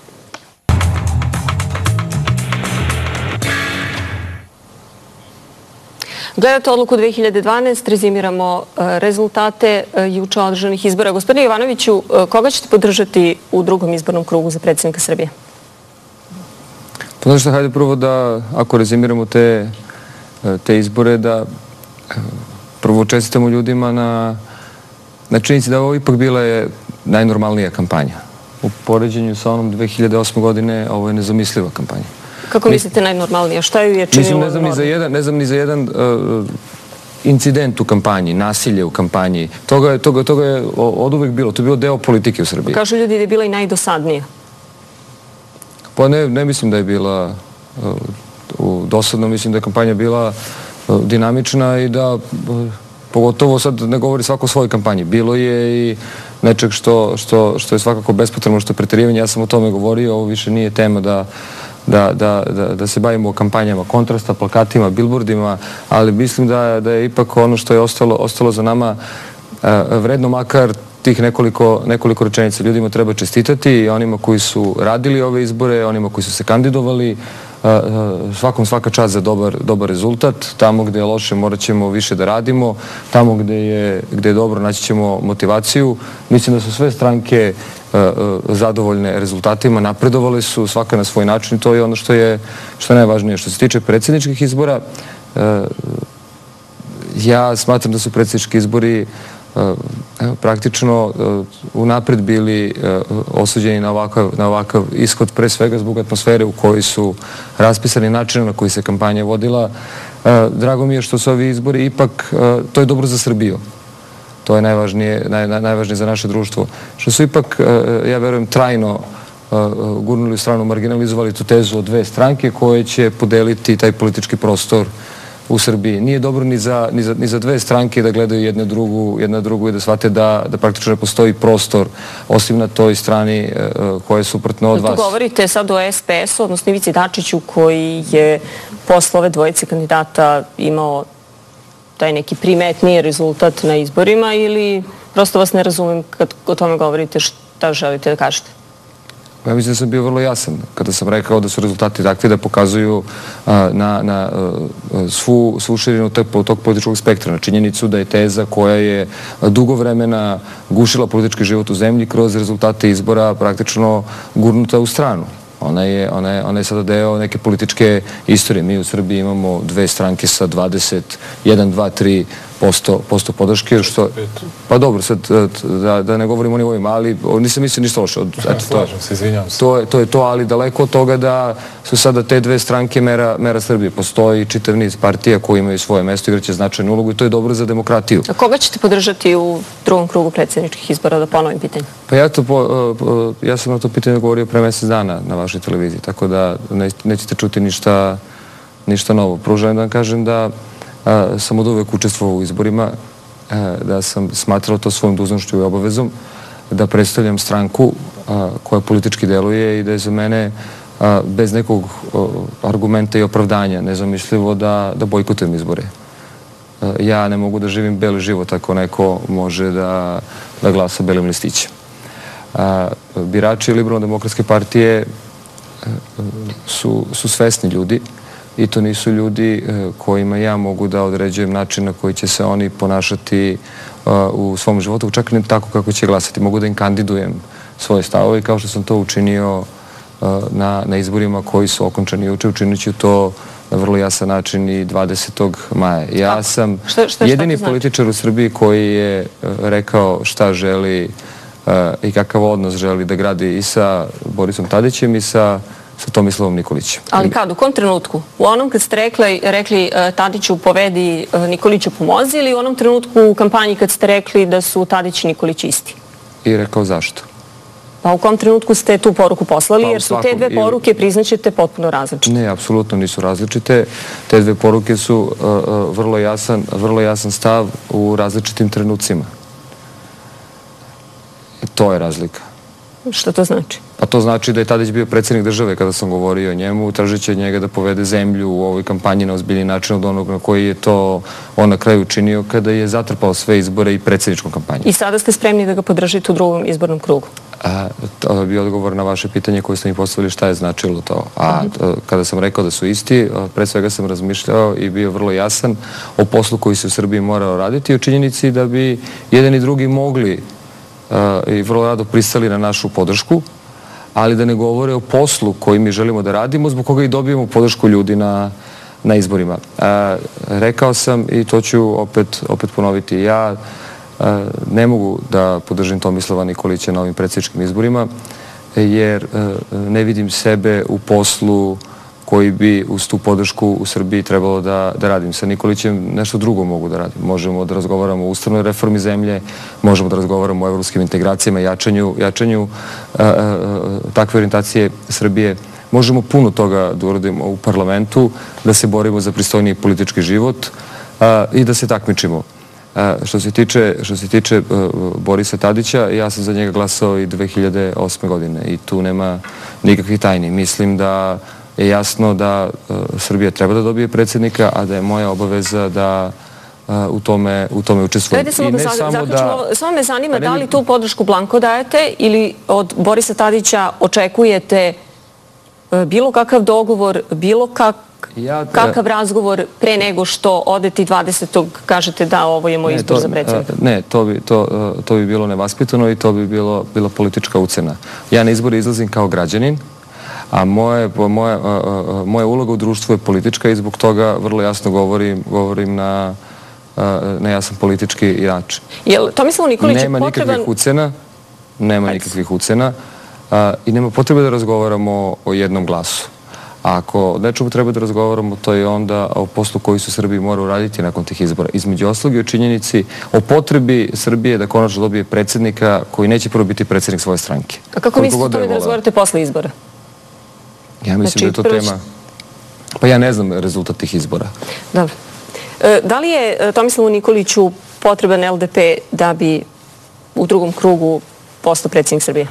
Speaker 1: Gledate odluku dve hiljade dvanaeste, rezimiramo rezultate juče održanih izbora. Gospodine Jovanoviću, koga ćete podržati u drugom izbornom krugu za predsjednika Srbije?
Speaker 4: Pa znači, hajde prvo da, ako rezimiramo te, te izbore, da prvo čestitamo ljudima na, na činjenici da ovo ipak bila je najnormalnija kampanja. U poređenju sa onom dve hiljade osme godine ovo je nezamisliva kampanja.
Speaker 1: Kako mislite najnormalnija? Šta ju je činilo?
Speaker 4: Mislim, ne znam ni za jedan, ne znam ni za jedan uh, incident u kampanji, nasilje u kampanji. Toga je, toga, toga je od uvek bilo. To je bilo deo politike u Srbiji.
Speaker 1: Kažu ljudi da je bila i najdosadnija.
Speaker 4: Pa ne, ne mislim da je bila uh, dosadno. Mislim da je kampanja bila uh, dinamična i da, uh, pogotovo sad ne govori svako o svojoj kampanji. Bilo je i nečeg što, što, što je svakako bespotrebno, što je preterivanje. Ja sam o tome govorio, ovo više nije tema da Da, da, da, da se bavimo kampanjama kontrasta, plakatima, bilbordima, ali mislim da, da je ipak ono što je ostalo, ostalo za nama vredno, makar tih nekoliko, nekoliko rečenica. Ljudima treba čestitati i onima koji su radili ove izbore, onima koji su se kandidovali, svakom svaka čast za dobar, dobar rezultat. Tamo gde je loše morat ćemo više da radimo, tamo gde je, gde je dobro naći ćemo motivaciju. Mislim da su sve stranke zadovoljne rezultatima, napredovali su svaka na svoj način i to je ono što je, što je najvažnije. Što se tiče predsjedničkih izbora, ja smatram da su predsjednički izbori praktično unapred bili osuđeni na ovakav, na ovakav ishod, pre svega zbog atmosfere u kojoj su raspisani, načina na koji se kampanja vodila. Drago mi je što su ovi izbori ipak, to je dobro za Srbiju. To je najvažnije, naj, najvažnije za naše društvo. Što su ipak, ja verujem, trajno gurnuli u stranu, marginalizovali tu tezu od dve stranke koje će podeliti taj politički prostor u Srbiji. Nije dobro ni za, ni za, ni za dve stranke da gledaju jedne drugu, jedna drugu i da shvate da, da praktično ne postoji prostor osim na toj strani koja je suprotno od vas.
Speaker 1: Tu govorite sad o S P S-u, odnosno Ivici Dačiću, koji je posle ove dvojice kandidata imao taj neki primetniji rezultat na izborima, ili prosto vas ne razumem kad o tome govorite, šta želite da kažete?
Speaker 4: Ja mislim da sam bio vrlo jasan kada sam rekao da su rezultati takvi da pokazuju a, na, na a, svu, svu širinu tog, tog političkog spektra, na činjenicu da je teza koja je dugo vremena gušila politički život u zemlji kroz rezultate izbora praktično gurnuta u stranu. Ona je, ona je, ona je sada deo neke političke istorije. Mi u Srbiji imamo dve stranke sa dvadeset jedan, dva, tri posto podrške, što... Pa dobro, sad da, da ne govorimo o nivoima, ali nisam mislio ništa loše.
Speaker 3: Ja slažem se, izvinjam se.
Speaker 4: To je, to je to, ali daleko od toga da su sada te dve stranke mera, mera Srbije. Postoji čitav niz partija koji imaju svoje mesto, igraće značajnu ulogu i to je dobro za demokratiju.
Speaker 1: A koga ćete podržati u drugom krugu predsjedničkih izbora, da ponovim pitanje?
Speaker 4: Pa ja, to po, ja sam na to pitanje govorio pre mjesec dana na vašoj televiziji, tako da ne, nećete čuti ništa, ništa novo. Prvo želim da vam kažem da a, sam od uvek učestvovao u izborima, a, da sam smatrao to svojom dužnošću i obavezom, da predstavljam stranku a, koja politički deluje i da je za mene a, bez nekog a, argumenta i opravdanja nezamislivo da, da bojkotujem izbore. ja ne mogu da živim beli život ako neko može da, da glasa belim listićem. Birači Liberalno-demokratske partije su, su svesni ljudi i to nisu ljudi kojima ja mogu da određujem način na koji će se oni ponašati u svom životu, čak ne tako kako će glasati. Mogu da im kandidujem svoje stavove kao što sam to učinio na, na izborima koji su okončani juče. Učinit ću to na vrlo jasan način i dvadesetog maja. Ja sam
Speaker 1: šta, šta,
Speaker 4: jedini
Speaker 1: šta
Speaker 4: političar u Srbiji koji je rekao šta želi i kakav odnos želi da gradi i sa Borisom Tadićem i sa, sa Tomislavom Nikolićem.
Speaker 1: Ali kad? U kom trenutku? U onom kad ste rekli, rekli Tadiću povedi, Nikoliću pomozi, ili u onom trenutku u kampanji kad ste rekli da su Tadić i Nikolić isti?
Speaker 4: I rekao zašto?
Speaker 1: Pa u kom trenutku ste tu poruku poslali, jer su te dve poruke, priznaćete, potpuno različite?
Speaker 4: Ne, apsolutno nisu različite. Te dve poruke su vrlo jasan, vrlo jasan stav u različitim trenucima. To je razlika.
Speaker 1: Šta to znači?
Speaker 4: Pa to znači da je Tadić bio predsjednik države kada sam govorio o njemu, tražeći od njega da povede zemlju u ovoj kampanji na ozbiljni način od onog na koji je to on na kraju učinio kada je zatrpao sve izbore i predsjedničkom kampanju.
Speaker 1: I sada ste spremni da ga podržite u drugom izbornom krugu?
Speaker 4: A, to je bio odgovor na vaše pitanje koje ste mi postavili šta je značilo to. A kada sam rekao da su isti, pre svega sam razmišljao i bio vrlo jasan o poslu koji se u Srbiji morao raditi i o činjenici da bi jedan i drugi mogli i vrlo rado pristali na našu podršku, ali da ne govore o poslu koji mi želimo da radimo, zbog koga i dobijemo podršku ljudi na, na izborima. A, rekao sam i to ću opet, opet ponoviti. Ja a, ne mogu da podržim Tomislava Nikolića na ovim predsjedničkim izborima, jer a, ne vidim sebe u poslu koji bi uz tu podršku u Srbiji trebalo da, da radim. Sa Nikolićem nešto drugo mogu da radim. Možemo da razgovaramo o ustavnoj reformi zemlje, možemo da razgovaramo o evropskim integracijama, jačanju, jačanju a, a, takve orijentacije Srbije. Možemo puno toga da uradimo u parlamentu, da se borimo za pristojniji politički život a, i da se takmičimo. A, što se tiče, što se tiče a, Borisa Tadića, ja sam za njega glasao i dve hiljade osme godine i tu nema nikakvih tajni. Mislim da je jasno da uh, Srbija treba da dobije predsjednika, a da je moja obaveza da uh, u tome, u tome učestvujem.
Speaker 1: Dajte samo da zaključimo. Samo me zanima da li tu podršku blanko dajete ili od Borisa Tadića očekujete uh, bilo kakav dogovor, bilo kak, ja, kakav razgovor pre nego što odete dvadesetog kažete da ovo je moj
Speaker 4: ne,
Speaker 1: izbor
Speaker 4: to,
Speaker 1: za predsjednika?
Speaker 4: Uh, ne, to bi, to, uh, to bi bilo nevaspitano i to bi bilo, bila politička ucena. Ja na izbore izlazim kao građanin, a moje, moje, moja uloga u društvu je politička i zbog toga vrlo jasno govorim, govorim na, na jasan politički način.
Speaker 1: Jel Tomislav Nikolić
Speaker 4: nema
Speaker 1: potreban...
Speaker 4: nikakvih ucena, nema nikakvih ucena a, i nema potrebe da razgovaramo o jednom glasu. A ako o nečemu treba da razgovaramo, to je onda o poslu koji su Srbiji mora uraditi nakon tih izbora. Između ostalog i o činjenici o potrebi Srbije da konačno dobije predsjednika koji neće prvo biti predsjednik svoje stranke.
Speaker 1: A kako mislite o tome da razgovarate posle izbora?
Speaker 4: Ja mislim da je to tema... Pa ja ne znam rezultat tih izbora.
Speaker 1: Dobro. Da li je Tomislavu Nikoliću potreban L D P da bi u drugom krugu postao predsjednik Srbije?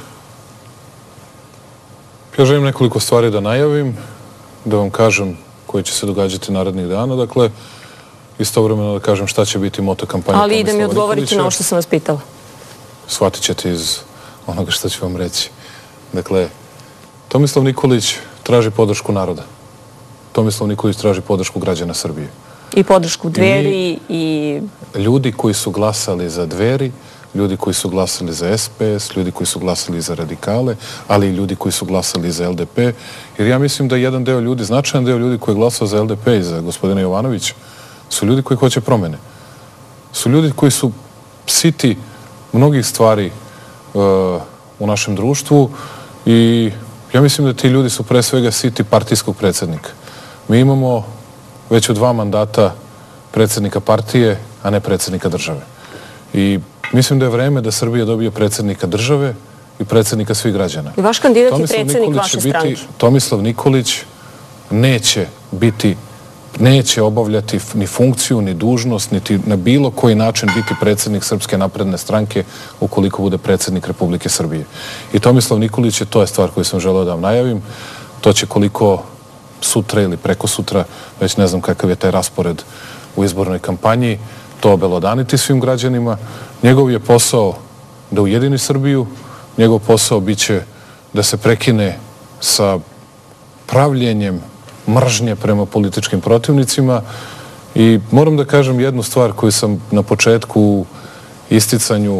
Speaker 3: Ja želim nekoliko stvari da najavim, da vam kažem koje će se događati narednih dana. Dakle, istovremeno da kažem šta će biti moto kampanje Tomislava Nikolića.
Speaker 1: Ali i da mi odgovorite na ovo što sam vas pitala.
Speaker 3: Shvatit ćete iz onoga što ću vam reći. Dakle, Tomislav Nikolić traži podršku naroda. Tomislav Nikolić traži podršku građana Srbije.
Speaker 1: I podršku Dveri i...
Speaker 3: Ljudi koji su glasali za Dveri, ljudi koji su glasali za S P S, ljudi koji su glasali za radikale, ali i ljudi koji su glasali za L D P. Jer ja mislim da jedan deo ljudi, značajan deo ljudi koji je glasao za L D P i za gospodina Jovanovića, su ljudi koji hoće promene. Su ljudi koji su siti mnogih stvari uh, u našem društvu i ja mislim da ti ljudi su pre svega siti partijskog predsjednika. Mi imamo već u dva mandata predsjednika partije, a ne predsjednika države. I mislim da je vreme da Srbija dobije predsjednika države i predsjednika svih građana.
Speaker 1: I vaš kandidat je predsjednik vaše stranke.
Speaker 3: Tomislav Nikolić neće biti, neće obavljati ni funkciju, ni dužnost, niti na bilo koji način biti predsjednik Srpske napredne stranke ukoliko bude predsjednik Republike Srbije. I Tomislav Nikolić je, to je stvar koju sam želeo da vam najavim, to će koliko sutra ili preko sutra, već ne znam kakav je taj raspored u izbornoj kampanji, to obelodaniti svim građanima. Njegov je posao da ujedini Srbiju, njegov posao biće da se prekine sa pravljenjem mržnje prema političkim protivnicima i moram da kažem jednu stvar koju sam na početku u isticanju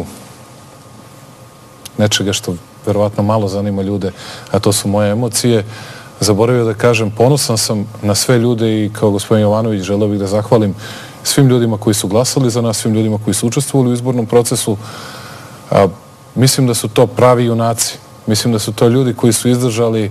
Speaker 3: nečega što verovatno malo zanima ljude, a to su moje emocije, zaboravio da kažem, ponosan sam na sve ljude i kao gospodin Jovanović želeo bih da zahvalim svim ljudima koji su glasali za nas, svim ljudima koji su učestvovali u izbornom procesu. A, mislim da su to pravi junaci. Mislim da su to ljudi koji su izdržali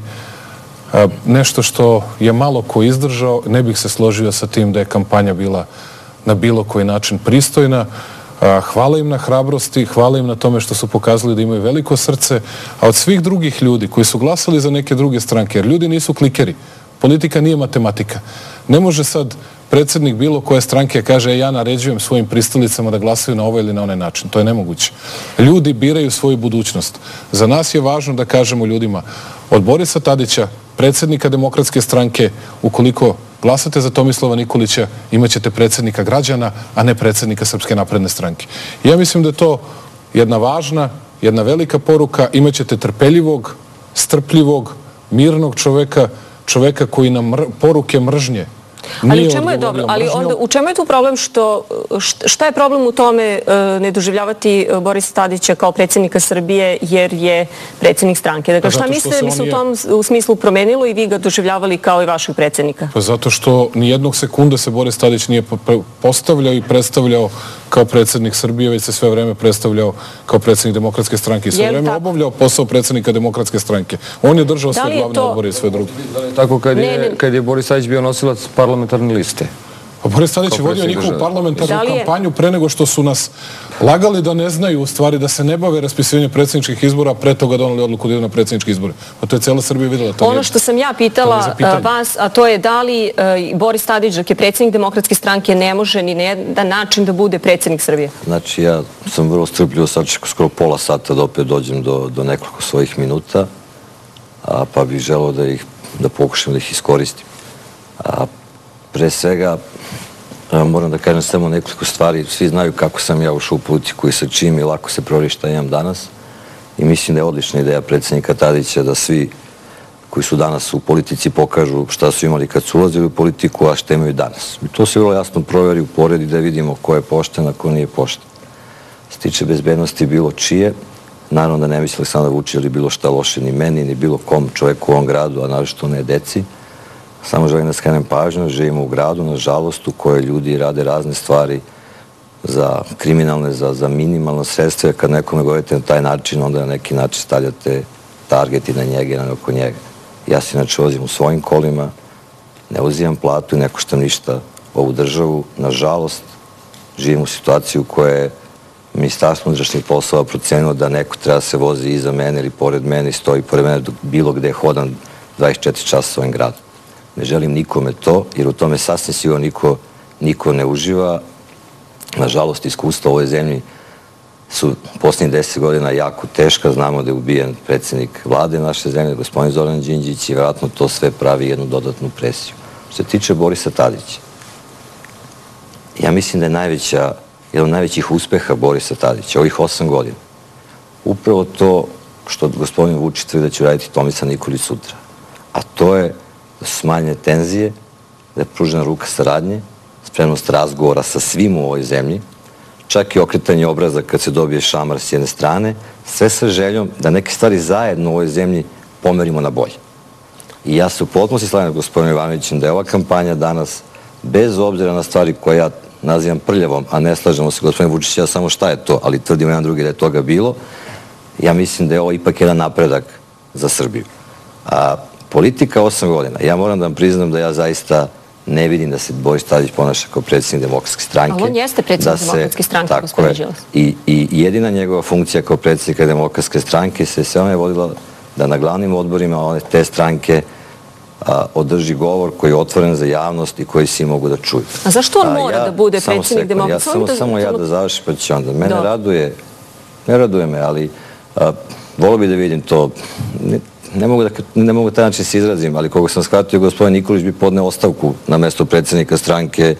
Speaker 3: a, nešto što je malo ko izdržao. Ne bih se složio sa tim da je kampanja bila na bilo koji način pristojna. A, hvala im na hrabrosti, hvala im na tome što su pokazali da imaju veliko srce, a od svih drugih ljudi koji su glasali za neke druge stranke, jer ljudi nisu klikeri, politika nije matematika. Ne može sad predsjednik bilo koje stranke kaže e, ja naređujem svojim pristalicama da glasaju na ovaj ili na onaj način. To je nemoguće. Ljudi biraju svoju budućnost. Za nas je važno da kažemo ljudima od Borisa Tadića, predsjednika Demokratske stranke, ukoliko glasate za Tomislava Nikolića, imat ćete predsjednika građana, a ne predsjednika Srpske napredne stranke. Ja mislim da je to jedna važna, jedna velika poruka. Imat ćete trpeljivog, strpljivog, mirnog čoveka, čoveka koji nam mr, poruke mržnje.
Speaker 1: Ali u čemu je dobro? Ali onda, u čemu je tu problem što, šta je problem u tome ne doživljavati Borisa Tadića kao predsjednika Srbije jer je predsjednik stranke? Dakle, šta mislite da bi se u tom u smislu promenilo i vi ga doživljavali kao i vašeg predsjednika?
Speaker 3: Pa zato što nijednog sekunda se Boris Tadić nije postavljao i predstavljao kao predsjednik Srbije, već se sve vreme predstavljao kao predsjednik Demokratske stranke i sve vreme obavljao posao predsjednika Demokratske stranke. On je držao sve glavne odbore i sve druge.
Speaker 4: Tako kad je, kad je Boris Tadić bio nosilac parlamentarne liste.
Speaker 3: Pa Boris Tadić je vodio njihovu parlamentarnu kampanju pre nego što su nas lagali da ne znaju u stvari da se ne bave raspisivanjem predsjedničkih izbora, pre toga donali odluku da idu na predsjedničke izbore. Pa to je cijela Srbija videla.
Speaker 1: Ono što sam ja pitala vas, a to je da li Boris Tadić, dok je predsjednik Demokratske stranke, ne može ni na jedan način da bude predsjednik Srbije?
Speaker 2: Znači, ja sam vrlo strpljivo sačekao skoro pola sata da opet dođem do, do nekoliko svojih minuta, a, pa bih želeo da ih, da pokušam da ih iskoristim. A, pre svega, moram da kažem samo nekoliko stvari. Svi znaju kako sam ja ušao u politiku i sa čim i lako se prori šta imam danas. I mislim da je odlična ideja predsjednika Tadića da svi koji su danas u politici pokažu šta su imali kad su ulazili u politiku, a šta imaju danas. I to se vrlo jasno proveri u poredi da vidimo ko je pošten, a ko nije pošten. Se tiče bezbednosti bilo čije, naravno da ne misli Aleksandar Vučić ili bilo šta loše ni meni, ni bilo kom čoveku u ovom gradu, a naročito ne deci. Samo želim da skrenem pažnju, živimo u gradu, nažalost, u kojoj ljudi rade razne stvari za kriminalne, za, za minimalne sredstva. Kad nekome govorite na taj način, onda na neki način stavljate targeti na njega i na oko njega. Ja se inače vozim u svojim kolima, ne uzimam platu i ne koštam ništa ovu državu. Nažalost, živim u situaciju koja je Ministarstvo unutrašnjih poslova procenilo da neko treba se vozi iza mene ili pored mene i stoji pored mene bilo gde hodam dvadeset četiri časa svojim gradom. Ne želim nikome to, jer u tome sasvim sigurno niko, niko ne uživa. Nažalost, iskustva u ovoj zemlji su posljednjih deset godina jako teška. Znamo da je ubijen predsjednik vlade naše zemlje, gospodin Zoran Đinđić, i vjerojatno to sve pravi jednu dodatnu presiju. Što se tiče Borisa Tadića, ja mislim da je najveća, jedan od najvećih uspeha Borisa Tadića ovih osam godina upravo to što gospodin Vučić tvrdi da će raditi Tomislav Nikolić sutra. A to je da su smanjene tenzije, da je pružena ruka saradnje, spremnost razgovora sa svim u ovoj zemlji, čak i okretanje obraza kad se dobije šamar s jedne strane, sve sa željom da neke stvari zajedno u ovoj zemlji pomerimo na bolje. I ja se u potpunosti slavim gospodinu Jovanovićem da je ova kampanja danas, bez obzira na stvari koje ja nazivam prljavom, a ne slažemo se gospodin Vučić, ja samo šta je to, ali tvrdimo jedan drugi da je toga bilo, ja mislim da je ovo ipak jedan napredak za Srbiju. A politika osam godina. Ja moram da vam priznam da ja zaista ne vidim da se Boris Tadić ponaša kao predsjednik Demokratske stranke.
Speaker 1: Ali on jeste predsjednik Demokratske stranke, gospodin Đilas.
Speaker 2: I, I jedina njegova funkcija kao predsjednika Demokratske stranke se sve ona je vodila da na glavnim odborima one te stranke a, održi govor koji je otvoren za javnost i koji svi mogu da čuju.
Speaker 1: A zašto on mora da bude predsjednik Demokratske
Speaker 2: stranke? Samo ja da završim, pa ću onda. Mene raduje, ne raduje me, ali volio bi da vidim to. Ne mogu da, ne mogu taj način se izrazim, ali koliko sam shvatio, gospodin Nikolić bi podneo ostavku na mesto predsjednika stranke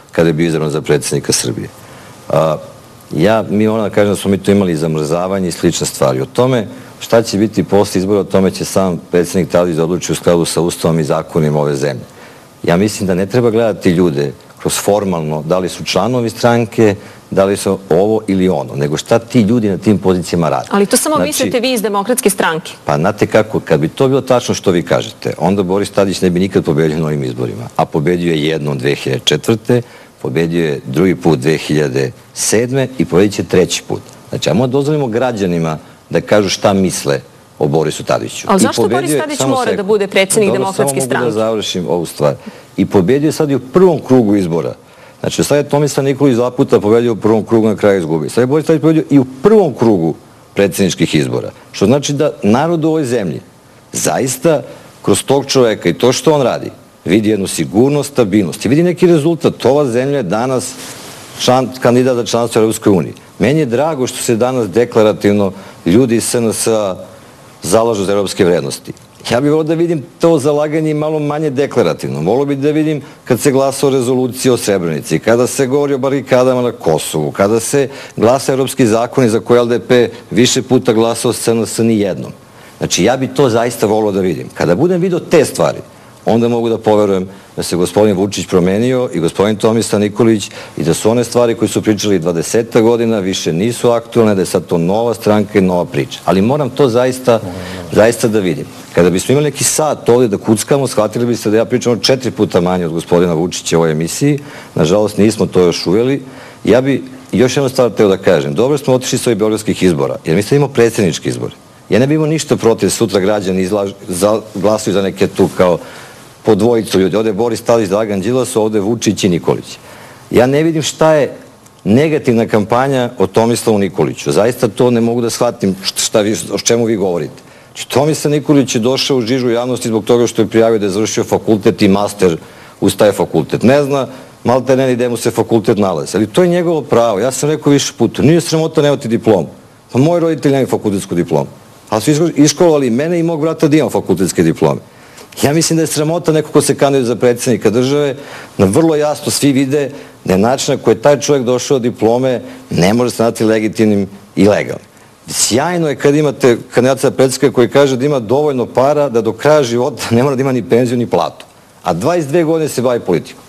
Speaker 2: kada je bio izabran za predsjednika Srbije. A, ja, mi ona da kažem da smo mi to imali zamrzavanje i slične stvari. O tome šta će biti posle izbora, o tome će sam predsjednik Tadić da odluči u skladu sa Ustavom i zakonima ove zemlje. Ja mislim da ne treba gledati ljude kroz formalno, da li su članovi stranke, da li su ovo ili ono, nego šta ti ljudi na tim pozicijama rade.
Speaker 1: Ali to samo
Speaker 2: Znači,
Speaker 1: mislite vi iz Demokratske stranke.
Speaker 2: Pa znate kako, kad bi to bilo tačno što vi kažete, onda Boris Tadić ne bi nikad pobedio na ovim izborima. A pobedio je jednom dve hiljade četvrte. Pobedio je drugi put dve hiljade sedme. i pobedit će treći put. Znači, ajmo dozvolimo građanima da kažu šta misle o Borisu Tadiću.
Speaker 1: Ali zašto Boris Tadić mora da bude predsjednik Demokratske stranke?
Speaker 2: Samo mogu da završim ovu stvar. I pobedio je sad i u prvom krugu izbora. Znači, sad je Tomislav Nikolić dva puta pobedio u prvom krugu, na kraju izgubio. Sad je Boris Tadić pobedio i u prvom krugu predsjedničkih izbora. Što znači da narod u ovoj zemlji zaista kroz tog čoveka i to što on radi vidi jednu sigurnost, stabilnost i vidi neki rezultat. Ova zemlja je danas član, kandidat za članstvo u Europskoj uniji. Meni je drago što se danas deklarativno ljudi iz S N S-a zalažu za europske vrednosti. Ja bih volio da vidim to zalaganje malo manje deklarativno. Volio bih da vidim kad se glasa o rezoluciji o Srebrenici, kada se govori o barikadama na Kosovu, kada se glasa europski zakoni za koje L D P više puta glasao S N S ni jednom. Znači, ja bih to zaista volio da vidim. Kada budem vidio te stvari, onda mogu da poverujem da se gospodin Vučić promenio i gospodin Tomislav Nikolić i da su one stvari koje su pričali dvadeset godina više nisu aktualne, da je sad to nova stranka i nova priča. Ali moram to zaista, zaista da vidim. Kada bismo imali neki sat ovdje da kuckamo, shvatili biste da ja pričam četiri puta manje od gospodina Vučića u ovoj emisiji. Nažalost, nismo to još uveli. Ja bi još jednu stvar teo da kažem. Dobro smo otišli s ovih beogradskih izbora, jer mi sad imamo predsjednički izbor. Ja ne bih imao ništa protiv sutra građani glasuju za neke tu kao po dvojicu ljudi. Ovdje je Boris Tadić, Dragan Đilas, ovdje je Vučić i Nikolić. Ja ne vidim šta je negativna kampanja o Tomislavu Nikoliću. Zaista to ne mogu da shvatim šta vi, o čemu vi govorite. Znači, Tomislav Nikolić je došao u žižu javnosti zbog toga što je prijavio da je završio fakultet i master uz taj fakultet. Ne zna malte ne gde mu se fakultet nalazi. Ali to je njegovo pravo. Ja sam rekao više puta, nije sramota nemati diplomu. Pa moji roditelji nemaju fakultetsku diplomu. Ali su iškolovali mene i mog brata da imam fakultetske diplome. Ja mislim da je sramota neko ko se kandiduje za predsjednika države, da vrlo jasno svi vide da je način na koji je taj čovjek došao od diplome ne može se nadati legitimnim i legalnim. Sjajno je kad imate kandidata za predsjednika koji kaže da ima dovoljno para da do kraja života ne mora da ima ni penziju ni platu. A dvadeset dve godine se bavi politikom.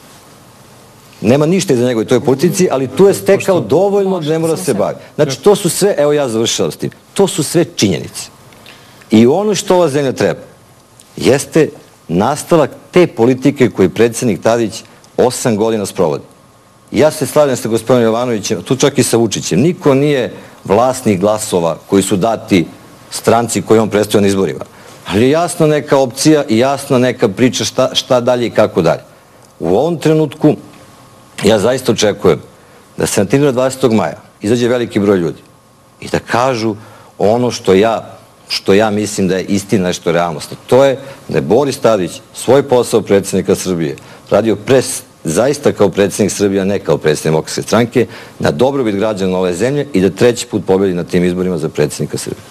Speaker 2: Nema ništa iza njegove toj politici, ali tu je stekao dovoljno da ne mora se bavi. Znači, to su sve, evo ja završavam s tim, to su sve činjenice. I ono što ova zemlja treba jeste nastavak te politike koju predsjednik Tadić osam godina sprovodi. Ja se slavljam sa gospodinom Jovanovićem, tu čak i sa Vučićem. Niko nije vlasnik glasova koji su dati stranci koji on predstavlja na izborima. Ali je jasna neka opcija i jasna neka priča šta, šta dalje i kako dalje. U ovom trenutku ja zaista očekujem da se na tim dvadesetog maja izađe veliki broj ljudi i da kažu ono što ja što ja mislim da je istina i što je realnost. To je da je Boris Tadić svoj posao predsjednika Srbije radio pres, zaista kao predsjednik Srbije, a ne kao predsjednik Demokratske stranke, na dobrobit građana ove zemlje i da treći put pobedi na tim izborima za predsjednika Srbije.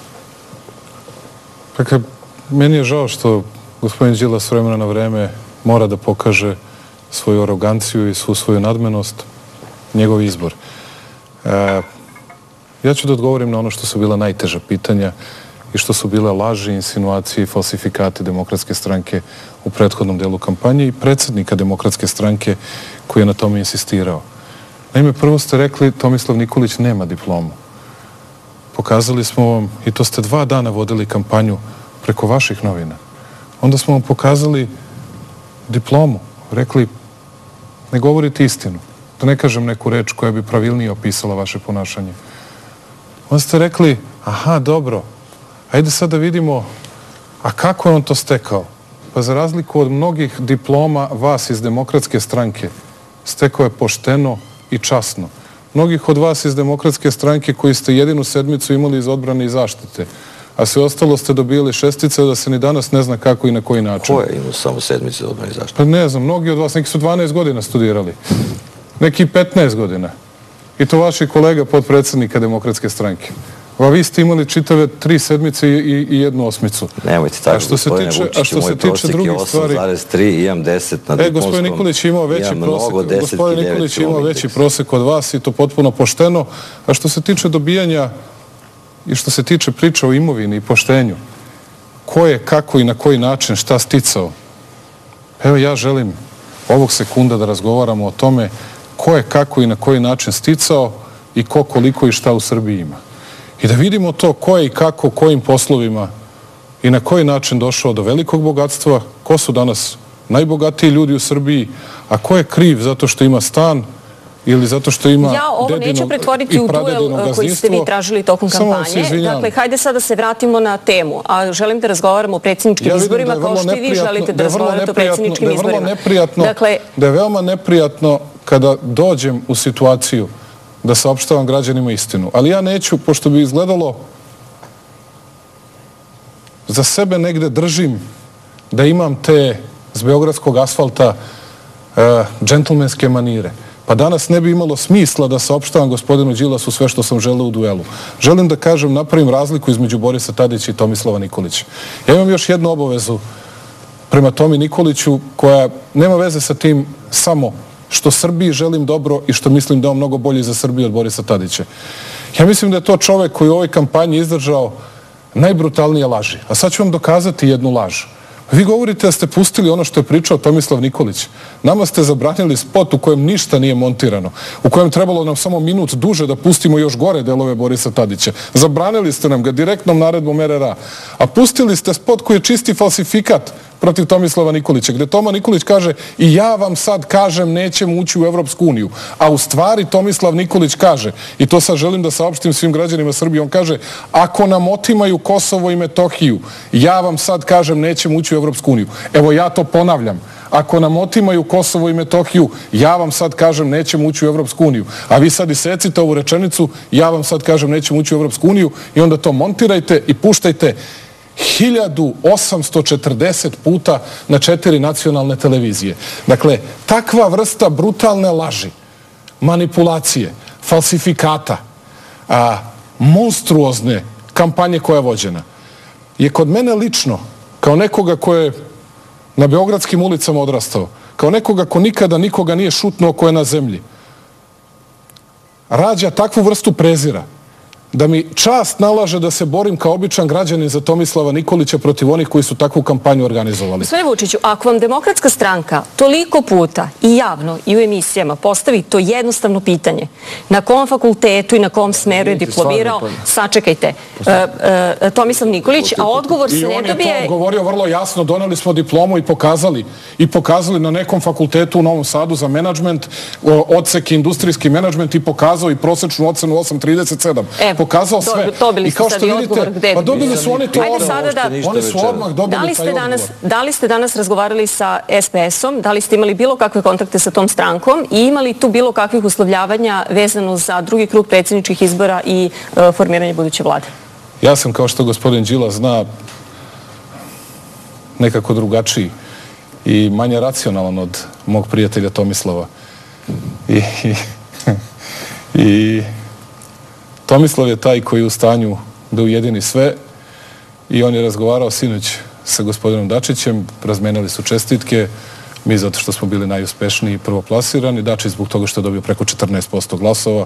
Speaker 3: Dakle, meni je žao što gospodin Đilas s vremena na vreme mora da pokaže svoju aroganciju i svu svoju nadmenost, njegov izbor. E, ja ću da odgovorim na ono što su bila najteža pitanja i što su bile laži, insinuacije i falsifikati Demokratske stranke u prethodnom delu kampanje i predsjednika Demokratske stranke koji je na tome insistirao. Naime, prvo ste rekli Tomislav Nikolić nema diplomu. Pokazali smo vam, i to ste dva dana vodili kampanju preko vaših novina. Onda smo vam pokazali diplomu. Rekli, ne govorite istinu. Da ne kažem neku reč koja bi pravilnije opisala vaše ponašanje. Onda ste rekli, aha, dobro, ajde sad da vidimo, a kako je on to stekao? Pa za razliku od mnogih diploma vas iz Demokratske stranke, stekao je pošteno i časno. Mnogih od vas iz Demokratske stranke koji ste jedinu sedmicu imali iz odbrane i zaštite, a sve ostalo ste dobili šestice da se ni danas ne zna kako i na koji način.
Speaker 2: Ko je imao samo sedmice odbrane i zaštite?
Speaker 3: Pa ne znam, mnogi od vas, neki su dvanaest godina studirali, neki petnaest godina. I to vaši kolega podpredsjednika Demokratske stranke. a vi ste imali čitave tri sedmice i, i jednu osmicu.
Speaker 2: Nemojte tako,
Speaker 3: a što se tiče, a što se tiče drugih stvari...
Speaker 2: osam zarez tri, imam deset na diplomskom.
Speaker 3: E, gospodin Nikolić je imao veći prosek, gospodin Nikolić je imao veći prosek od vas i to potpuno pošteno. A što se tiče dobijanja i što se tiče priča o imovini i poštenju, ko je, kako i na koji način šta sticao, evo ja želim ovog sekunda da razgovaramo o tome ko je, kako i na koji način sticao i ko, koliko i šta u Srbiji ima. I da vidimo to ko je i kako, kojim poslovima i na koji način došao do velikog bogatstva, ko su danas najbogatiji ljudi u Srbiji, a ko je kriv zato što ima stan ili zato što ima
Speaker 1: ja ovo neću pretvoriti u duel koji ste vi tražili tokom kampanje. Dakle, hajde sada se vratimo na temu. A želim da razgovaramo o predsjedničkim izborima kao što i vi želite da razgovarate o predsjedničkim izborima.
Speaker 3: Da je veoma neprijatno kada dođem u situaciju da saopštavam građanima istinu. Ali ja neću, pošto bi izgledalo za sebe negde držim da imam te s beogradskog asfalta džentlmenske manire. Pa danas ne bi imalo smisla da saopštavam gospodinu Đilasu sve što sam želeo u duelu. Želim da kažem, napravim razliku između Borisa Tadića i Tomislava Nikolića. Ja imam još jednu obavezu prema Tomi Nikoliću koja nema veze sa tim samo što Srbiji želim dobro i što mislim da je on mnogo bolji za Srbiju od Borisa Tadića. Ja mislim da je to čovek koji u ovoj kampanji izdržao najbrutalnije laži. A sad ću vam dokazati jednu laž. Vi govorite da ste pustili ono što je pričao Tomislav Nikolić. Nama ste zabranili spot u kojem ništa nije montirano, u kojem trebalo nam samo minut duže da pustimo još gore delove Borisa Tadića. Zabranili ste nam ga direktnom naredbom er er a. A pustili ste spot koji je čisti falsifikat protiv Tomislava Nikolića, gde Toma Nikolić kaže i ja vam sad kažem nećemo ući u Evropsku uniju. A u stvari Tomislav Nikolić kaže, i to sad želim da saopštim svim građanima Srbije, on kaže ako nam otimaju Kosovo i Metohiju, ja vam sad kažem nećemo ući u Evropsku uniju. Evo ja to ponavljam. Ako nam otimaju Kosovo i Metohiju, ja vam sad kažem nećemo ući u Evropsku uniju. A vi sad isecite ovu rečenicu, ja vam sad kažem nećemo ući u Evropsku uniju i onda to montirajte i puštajte hiljadu osamsto četrdeset puta na četiri nacionalne televizije. Dakle, takva vrsta brutalne laži, manipulacije, falsifikata, a, monstruozne kampanje koja je vođena, je kod mene lično, kao nekoga ko je na beogradskim ulicama odrastao, kao nekoga ko nikada nikoga nije šutnuo ko je na zemlji, rađa takvu vrstu prezira da mi čast nalaže da se borim kao običan građanin za Tomislava Nikolića protiv onih koji su takvu kampanju organizovali.
Speaker 1: Gospodine Vučiću, ako vam Demokratska stranka toliko puta i javno i u emisijama postavi to jednostavno pitanje, na kom fakultetu i na kom smeru je diplomirao, sačekajte, Tomislav Nikolić, a odgovor se ne dobije...
Speaker 3: I on je to govorio vrlo jasno, doneli smo diplomu i pokazali, i pokazali na nekom fakultetu u Novom Sadu za menadžment, odsek industrijski menadžment i pokazao i prosečnu ocenu osam zarez trideset sedam. Pokazao sve.
Speaker 1: Dobili ste sad i odgovor gde...
Speaker 3: Pa dobili su oni to odmah. Oni su odmah dobili taj odgovor.
Speaker 1: Da li ste danas razgovarali sa es pe esom? Da li ste imali bilo kakve kontakte sa tom strankom i imali tu bilo kakvih uslovljavanja vezano za drugi krug predsjedničkih izbora i formiranje buduće vlade?
Speaker 3: Ja sam, kao što gospodin Đilas zna, nekako drugačiji i manje racionalan od mog prijatelja Tomislava. I... i Tomislav je taj koji je u stanju da ujedini sve i on je razgovarao sinoć sa gospodinom Dačićem, razmenili su čestitke, mi zato što smo bili najuspešniji i prvoplasirani, Dačić zbog toga što je dobio preko četrnaest posto glasova.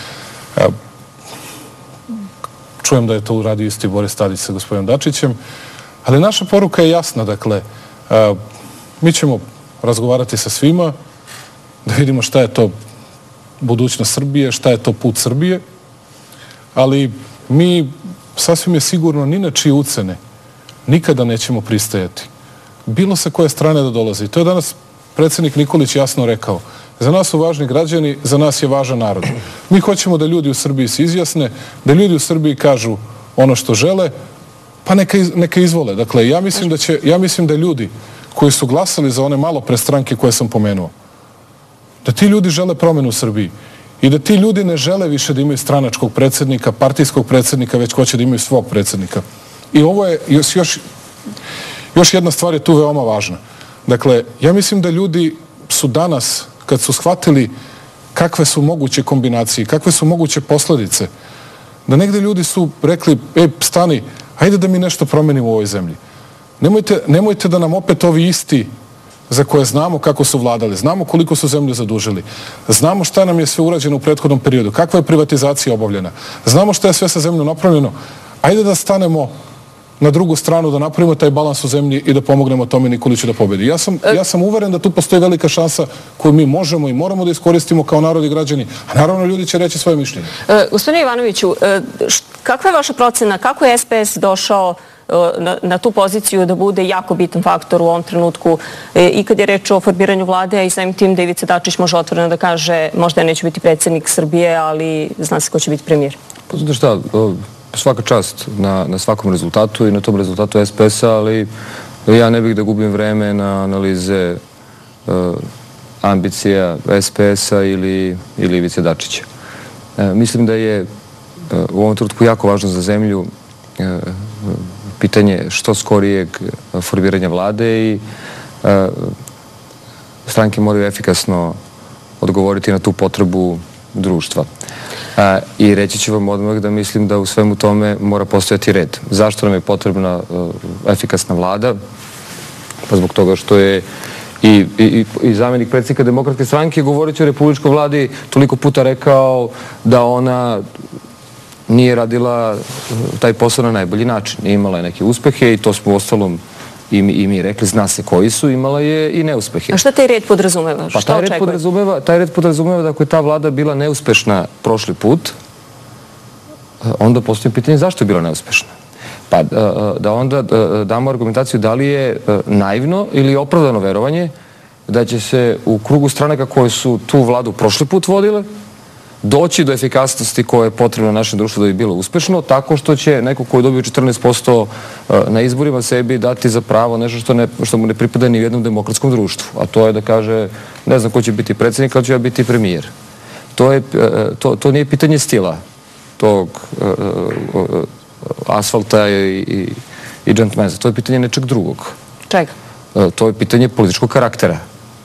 Speaker 3: Čujem da je to uradio isti Boris Tadić sa gospodinom Dačićem, ali naša poruka je jasna, dakle, mi ćemo razgovarati sa svima, da vidimo šta je to budućnost Srbije, šta je to put Srbije, ali mi, sasvim je sigurno, ni na čije ucene nikada nećemo pristajati. Bilo sa koje strane da dolazi. To je danas predsjednik Nikolić jasno rekao. Za nas su važni građani, za nas je važan narod. Mi hoćemo da ljudi u Srbiji se izjasne, da ljudi u Srbiji kažu ono što žele, pa neka, neka izvole. Dakle, ja mislim da će, ja mislim da ljudi koji su glasali za one malo pre stranke koje sam pomenuo, da ti ljudi žele promenu u Srbiji. I da ti ljudi ne žele više da imaju stranačkog predsjednika, partijskog predsjednika, već hoće da imaju svog predsjednika. I ovo je, još, još, još jedna stvar je tu veoma važna. Dakle, ja mislim da ljudi su danas, kad su shvatili kakve su moguće kombinacije, kakve su moguće posledice da negde ljudi su rekli, e, stani, hajde da mi nešto promenimo u ovoj zemlji. Nemojte, nemojte da nam opet ovi isti za koje znamo kako su vladali, znamo koliko su zemlju zadužili, znamo šta nam je sve urađeno u prethodnom periodu, kakva je privatizacija obavljena, znamo šta je sve sa zemljom napravljeno, ajde da stanemo na drugu stranu, da napravimo taj balans u zemlji i da pomognemo tome Nikoliću da pobedi. Ja sam, ja sam uveren da tu postoji velika šansa koju mi možemo i moramo da iskoristimo kao narod i građani, a naravno ljudi će reći svoje mišljenje.
Speaker 1: E, gospodine Ivanoviću, e, kakva je vaša procena, kako je S P S došao Na, na tu poziciju da bude jako bitan faktor u ovom trenutku e, i kad je reč o formiranju vlade, a i samim tim da Ivica Dačić može otvoreno da kaže možda ja neću biti predsjednik Srbije, ali zna se ko će biti premijer.
Speaker 4: Pa znate šta, svaka čast na, na svakom rezultatu i na tom rezultatu S P S-a, ali ja ne bih da gubim vreme na analize uh, ambicija S P S-a ili, ili Ivice Dačića. Uh, mislim da je uh, u ovom trenutku jako važno za zemlju uh, pitanje što skorijeg formiranja vlade i uh, stranke moraju efikasno odgovoriti na tu potrebu društva. Uh, I reći ću vam odmah da mislim da u svemu tome mora postojati red. Zašto nam je potrebna uh, efikasna vlada? Pa zbog toga što je i, i, i zamjenik predsjednika Demokratske stranke govoreći o republičkoj vladi toliko puta rekao da ona nije radila taj posao na najbolji način. Imala je neke uspehe i to smo u ostalom i mi, i mi rekli, zna se koji su, imala je i neuspehe.
Speaker 1: A šta taj red podrazumeva?
Speaker 4: Pa taj red podrazumeva, taj red podrazumeva da ako je ta vlada bila neuspešna prošli put, onda postoji pitanje zašto je bila neuspešna. Pa da onda damo argumentaciju da li je naivno ili opravdano verovanje da će se u krugu stranaka koje su tu vladu prošli put vodile doći do efikasnosti koja je potrebna našem društvu da bi bilo uspešno, tako što će neko koji je dobio četrnaest posto na izborima sebi dati za pravo nešto što, ne, što mu ne pripada ni u jednom demokratskom društvu. A to je da kaže, ne znam ko će biti predsjednik, ali ću ja biti premijer. To, je, to, to nije pitanje stila tog uh, uh, asfalta i, i, i džentlmenstva. To je pitanje nečeg drugog.
Speaker 1: Čega?
Speaker 4: Uh, to je pitanje političkog karaktera.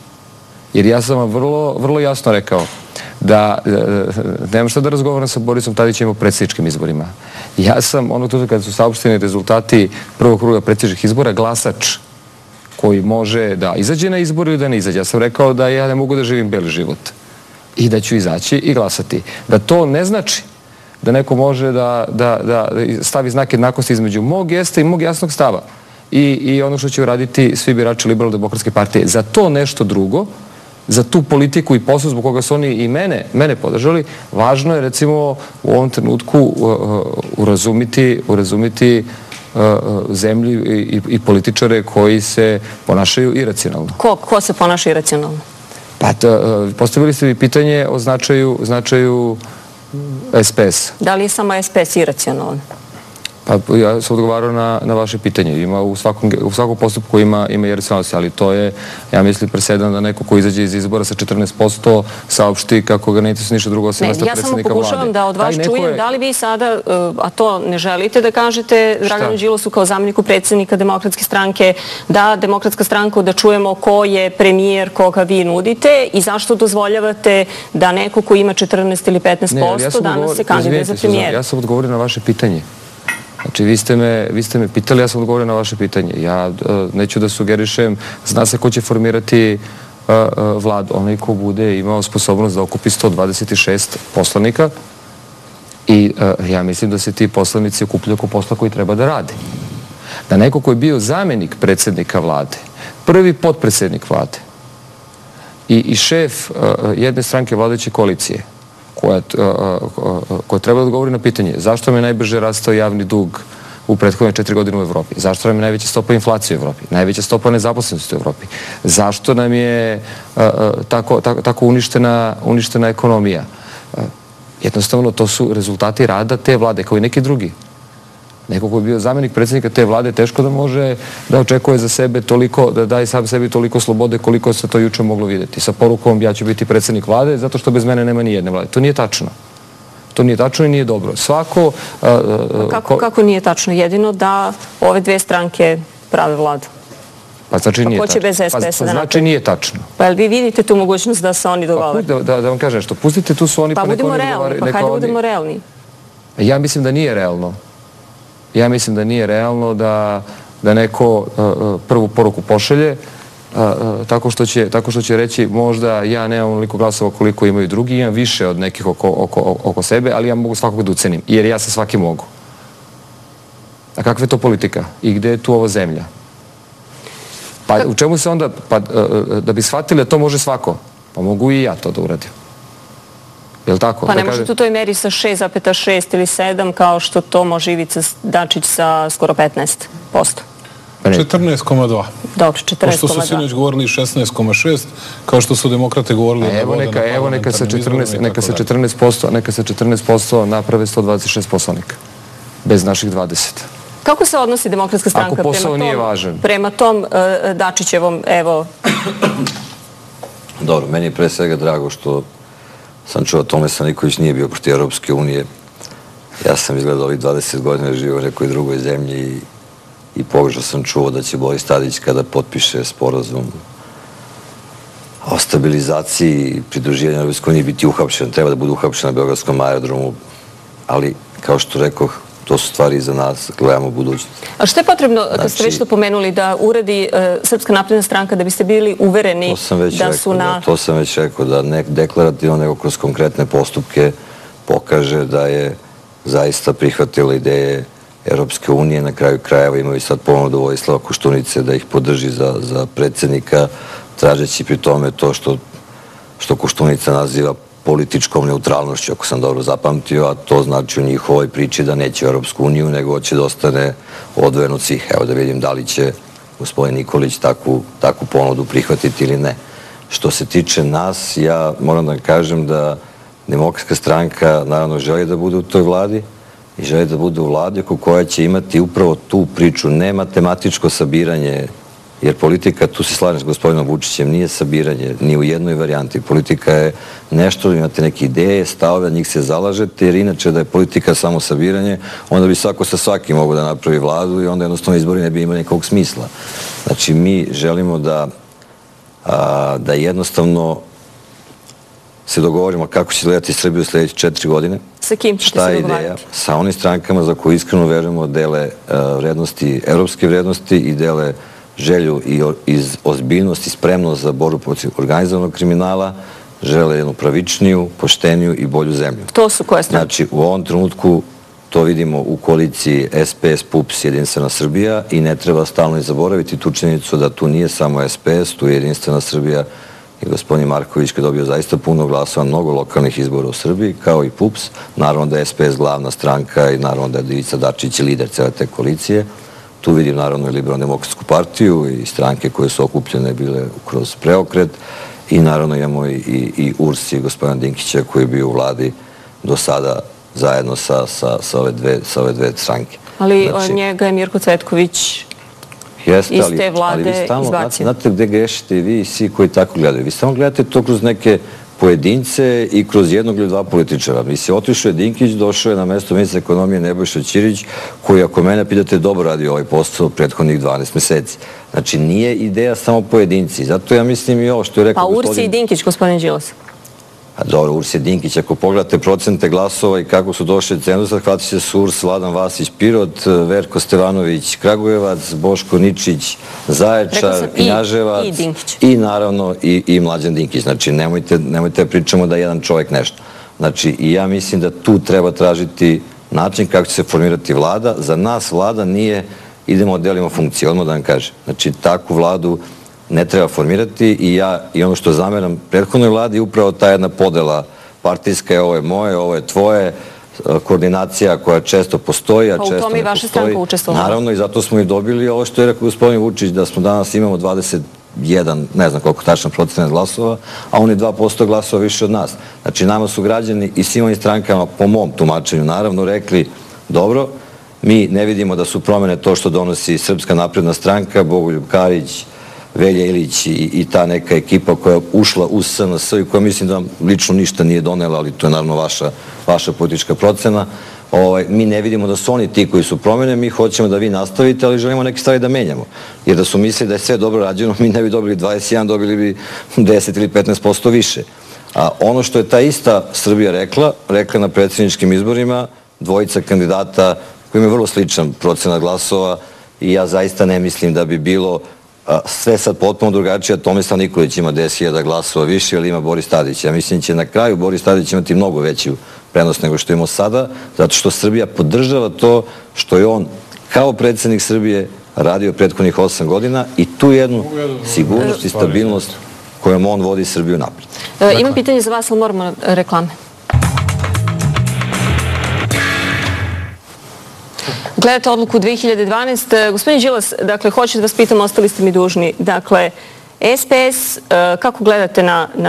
Speaker 4: Jer ja sam vam vrlo, vrlo jasno rekao da e, nemam šta da razgovaram sa Borisom Tadićem o predsjedničkim izborima. Ja sam, onog tuta kada su saopšteni rezultati prvog kruga predsjedničkih izbora, glasač koji može da izađe na izbor ili da ne izađe. Ja sam rekao da ja ne mogu da živim beli život i da ću izaći i glasati. Da to ne znači da neko može da, da, da stavi znak jednakosti između mog jesta i mog jasnog stava i, i ono što će uraditi svi birači Liberalno-demokratske partije. Za to nešto drugo, za tu politiku i posao zbog koga su oni i mene, mene podržali, važno je recimo u ovom trenutku uh, urazumiti, urazumiti uh, zemlju i, i političare koji se ponašaju iracionalno.
Speaker 1: Ko, ko se ponaša iracionalno?
Speaker 4: Pa uh, postavili ste mi pitanje o značaju, značaju S P S.
Speaker 1: Da li je samo S P S iracionalan?
Speaker 4: Pa ja sam odgovarao na, na vaše pitanje. Ima u svakom, u svakom postupku ima, ima iracionalnosti, ali to je, ja mislim, presedan da neko ko izađe iz izbora sa četrnaest posto saopšti kako ga ne interesuje ništa drugo osim mesta predsjednika vlade.
Speaker 1: Ja samo pokušavam da od vas čujem je... da li vi sada, a to ne želite da kažete Draganu Đilasu kao zamjeniku predsjednika Demokratske stranke, da Demokratska stranka, da čujemo ko je premijer koga vi nudite i zašto dozvoljavate da neko ko ima četrnaest ili petnaest posto ne, ja danas se kandiduje za premijera?
Speaker 4: Ja sam odgovorio na vaše pitanje. Znači, vi ste, me, vi ste me pitali, ja sam odgovorio na vaše pitanje. Ja uh, neću da sugerišem, zna se ko će formirati uh, uh, vladu. Onaj ko bude imao sposobnost da okupi sto dvadeset šest poslanika i uh, ja mislim da se ti poslanici okupljaju oko posla koji treba da radi. Da neko ko je bio zamjenik predsjednika vlade, prvi potpredsjednik vlade i, i šef uh, jedne stranke vladajuće koalicije, koja, koja treba da odgovori na pitanje zašto nam je najbrže rastao javni dug u prethodne četiri godine u Evropi, zašto nam je najveća stopa inflacije u Evropi, najveća stopa nezaposlenosti u Evropi, zašto nam je uh, tako, tako, tako uništena, uništena ekonomija. Uh, jednostavno, to su rezultati rada te vlade, kao i neki drugi. Neko ko je bio zamjenik predsjednika te vlade teško da može da očekuje za sebe toliko, da daje sam sebi toliko slobode koliko se to juče moglo vidjeti. Sa porukom ja ću biti predsjednik vlade zato što bez mene nema ni jedne vlade. To nije tačno. To nije tačno i nije dobro. Svako... Uh, uh,
Speaker 1: kako, ko... kako nije tačno? Jedino da ove dve stranke prave vladu.
Speaker 4: Pa znači
Speaker 1: pa
Speaker 4: nije
Speaker 1: ko će
Speaker 4: tačno.
Speaker 1: bez S P S-a
Speaker 4: pa, pa znači nije tačno.
Speaker 1: Pa jel vi vidite tu mogućnost da se oni dogovore?
Speaker 4: Pa, da, da, da vam kažem što, pustite tu su oni
Speaker 1: pa,
Speaker 4: pa
Speaker 1: budimo
Speaker 4: neko
Speaker 1: realni,
Speaker 4: dogovore,
Speaker 1: pa hajde budemo realni.
Speaker 4: Ja mislim da nije realno. Ja mislim da nije realno da, da neko uh, prvu poruku pošalje uh, uh, tako, što će, tako što će reći možda ja nemam onoliko glasova koliko imaju drugi, imam više od nekih oko, oko, oko sebe, ali ja mogu svakog da ucenim, jer ja sa svakim mogu. A kakva je to politika? I gde je tu ova zemlja? Pa u čemu se onda, pa, da bi shvatili da to može svako, pa mogu i ja to da uradim. Je li tako?
Speaker 1: Pa ne
Speaker 4: da
Speaker 1: možete u toj meri sa šest zarez šest ili sedam kao što to može Ivica Dačić sa skoro petnaest posto.
Speaker 3: četrnaest zarez dva.
Speaker 1: Dobro, četrnaest
Speaker 3: Pošto
Speaker 1: zarez
Speaker 3: su
Speaker 1: dva.
Speaker 3: sinoć govorili šesnaest zarez šest, kao što su demokrate govorili...
Speaker 4: Evo neka, evo neka sa četrnaest, neka sa četrnaest posto, neka sa četrnaest posto naprave sto dvadeset šest poslanika. Bez naših dvadeset.
Speaker 1: Kako se odnosi Demokratska stranka
Speaker 4: Ako posao
Speaker 1: prema tom,
Speaker 4: nije važan.
Speaker 1: prema tom uh, Dačićevom, evo...
Speaker 2: Dobro, meni je pre svega drago što sam čuo Tomislav Nikolić nije bio protiv Europske unije. Ja sam izgledao ovih dvadeset godina živio u nekoj drugoj zemlji i, i pogrešno sam čuo da će Boris Tadić kada potpiše sporazum o stabilizaciji i pridruživanju Europskoj uniji biti uhapšen. Treba da bude uhapšen na Beogradskom aerodromu, ali kao što rekoh, to su stvari iza nas, gledamo budućnost.
Speaker 1: A što je potrebno, kad ste
Speaker 2: Znači-
Speaker 1: već to pomenuli, da uradi uh, Srpska napredna stranka da biste bili uvereni
Speaker 2: To sam već
Speaker 1: da
Speaker 2: rekao,
Speaker 1: su na...
Speaker 2: da, to sam već rekao, da ne deklarativno, nego kroz konkretne postupke pokaže da je zaista prihvatila ideje Europske unije. Na kraju krajeva imaju sad ponudu Vojislava Koštunice da ih podrži za, za predsjednika, tražeći pri tome to što, što Koštunica naziva političkom neutralnošću, ako sam dobro zapamtio, a to znači u njihovoj priči da neće u Europsku uniju, nego će da ostane odvojen od svih. Evo da vidim da li će gospodin Nikolić takvu, takvu ponudu prihvatiti ili ne. Što se tiče nas, ja moram da kažem da Demokratska stranka naravno želi da bude u toj vladi i želi da bude u vladi koja će imati upravo tu priču, ne matematičko sabiranje, jer politika, tu se slažem s gospodinom Vučićem, nije sabiranje, ni u jednoj varijanti. Politika je nešto, imate neke ideje, stavove, njih se zalažete, jer inače da je politika samo sabiranje, onda bi svako sa svakim mogo da napravi vladu i onda jednostavno izbori ne bi imali nekog smisla. Znači, mi želimo da, a, da jednostavno se dogovorimo kako će gledati Srbiju u sljedeće četiri godine.
Speaker 1: Sa kim ćete
Speaker 2: Šta
Speaker 1: se
Speaker 2: je ideja?
Speaker 1: dogovarati?
Speaker 2: Sa onim strankama za koje iskreno verujemo dele uh, vrednosti, evropske vrednosti i dele želju i o, iz ozbiljnosti, spremnost za borbu protiv organizovanog kriminala, žele jednu pravičniju, pošteniju i bolju zemlju.
Speaker 1: To su koje stranke?
Speaker 2: Znači, u ovom trenutku to vidimo u koaliciji S P S, P U P S, Jedinstvena Srbija i ne treba stalno i zaboraviti tu činjenicu da tu nije samo S P S, tu je Jedinstvena Srbija i gospodin Marković koji je dobio zaista puno glasova, mnogo lokalnih izbora u Srbiji, kao i P U P S. Naravno da je S P S glavna stranka i naravno da je Ivica Dačić lider cele te koalicije. Tu vidim naravno i Liberalno-demokratsku partiju i stranke koje su okupljene bile kroz preokret i naravno imamo i, i, i U R S i gospodina Dinkića koji je bio u vladi do sada zajedno sa, sa, sa, ove, dve, sa ove dve stranke.
Speaker 1: Ali
Speaker 2: Znači,
Speaker 1: njega je Mirko Cvetković
Speaker 2: Jeste,
Speaker 1: iz
Speaker 2: ali,
Speaker 1: te
Speaker 2: ali
Speaker 1: vlade
Speaker 2: vi stalno, znate,
Speaker 1: izbacio.
Speaker 2: znate gde grešite i vi i svi koji tako gledaju. Vi samo gledate to kroz neke pojedince i kroz jednog ili dva političara. Mislim, otišao je Dinkić, došao je na mesto ministra ekonomije Nebojša Ćirić, koji, ako mene pitate, dobro radi ovaj posao prethodnih dvanaest meseci. Znači, nije ideja samo pojedinci. Zato ja mislim i ovo što je rekao
Speaker 1: Pa
Speaker 2: gospodin...
Speaker 1: Ursi i Dinkić, gospodin Đilas.
Speaker 2: A dobro, U R S je Dinkić. Ako pogledate procente glasova i kako su došli cenzusa, hvatit će se U R S, Vladan Vasić, Pirot, Verko Stevanović, Kragujevac, Boško Ničić,
Speaker 1: Rekao
Speaker 2: Zaječar,
Speaker 1: sam i-
Speaker 2: Knjaževac
Speaker 1: i Dinkić.
Speaker 2: i naravno i, i Mlađan Dinkić. Znači, nemojte, nemojte da pričamo da je jedan čovjek nešto. Znači, i ja mislim da tu treba tražiti način kako će se formirati vlada. Za nas vlada nije idemo da delimo funkcije, odmah da vam kažem. Znači, takvu vladu ne treba formirati i ja, i ono što zameram prethodnoj vladi je upravo ta jedna podela partijska je ovo je moje, ovo je tvoje, koordinacija koja često postoji, a
Speaker 1: Pa u
Speaker 2: često
Speaker 1: tome i
Speaker 2: ne
Speaker 1: vaša
Speaker 2: postoji.
Speaker 1: stranka učestvovala.
Speaker 2: Naravno, i zato smo i dobili ovo što je rekao gospodin Vučić, da smo danas imamo dvadeset jedan, ne znam koliko tačno procenat glasova, a oni dva posto glasova više od nas. Znači, nama su građani i svim ovim strankama, po mom tumačenju, naravno, rekli, dobro, mi ne vidimo da su promene to što donosi Srpska napredna stranka, Bogoljub Karić, Velja Ilić i, i ta neka ekipa koja je ušla u S N S i koja mislim da lično ništa nije donela, ali to je naravno vaša, vaša politička procena. Ovaj, mi ne vidimo da su oni ti koji su promene, mi hoćemo da vi nastavite, ali želimo neke stvari da menjamo. Jer da su mislili da je sve dobro rađeno, mi ne bi dobili dvadeset jedan, dobili bi deset ili petnaest posto više. A ono što je ta ista Srbija rekla, rekla na predsjedničkim izborima, dvojica kandidata koji imaju vrlo sličan procenat glasova i ja zaista ne mislim da bi bilo sve sad potpuno drugačije. Tomislav Nikolić ima deset hiljada glasova više ili ima Boris Tadić. Ja mislim da će na kraju Boris Tadić imati mnogo veću prednost nego što imamo sada, zato što Srbija podržava to što je on kao predsjednik Srbije radio prethodnih osam godina i tu jednu sigurnost i stabilnost kojom on vodi Srbiju napred.
Speaker 1: Imam pitanje za vas, ali moramo reklame. Gledate odluku dve hiljade dvanaeste. Gospodin Đilas, dakle, hoću da vas pitam, ostali ste mi dužni. Dakle, S P S, kako gledate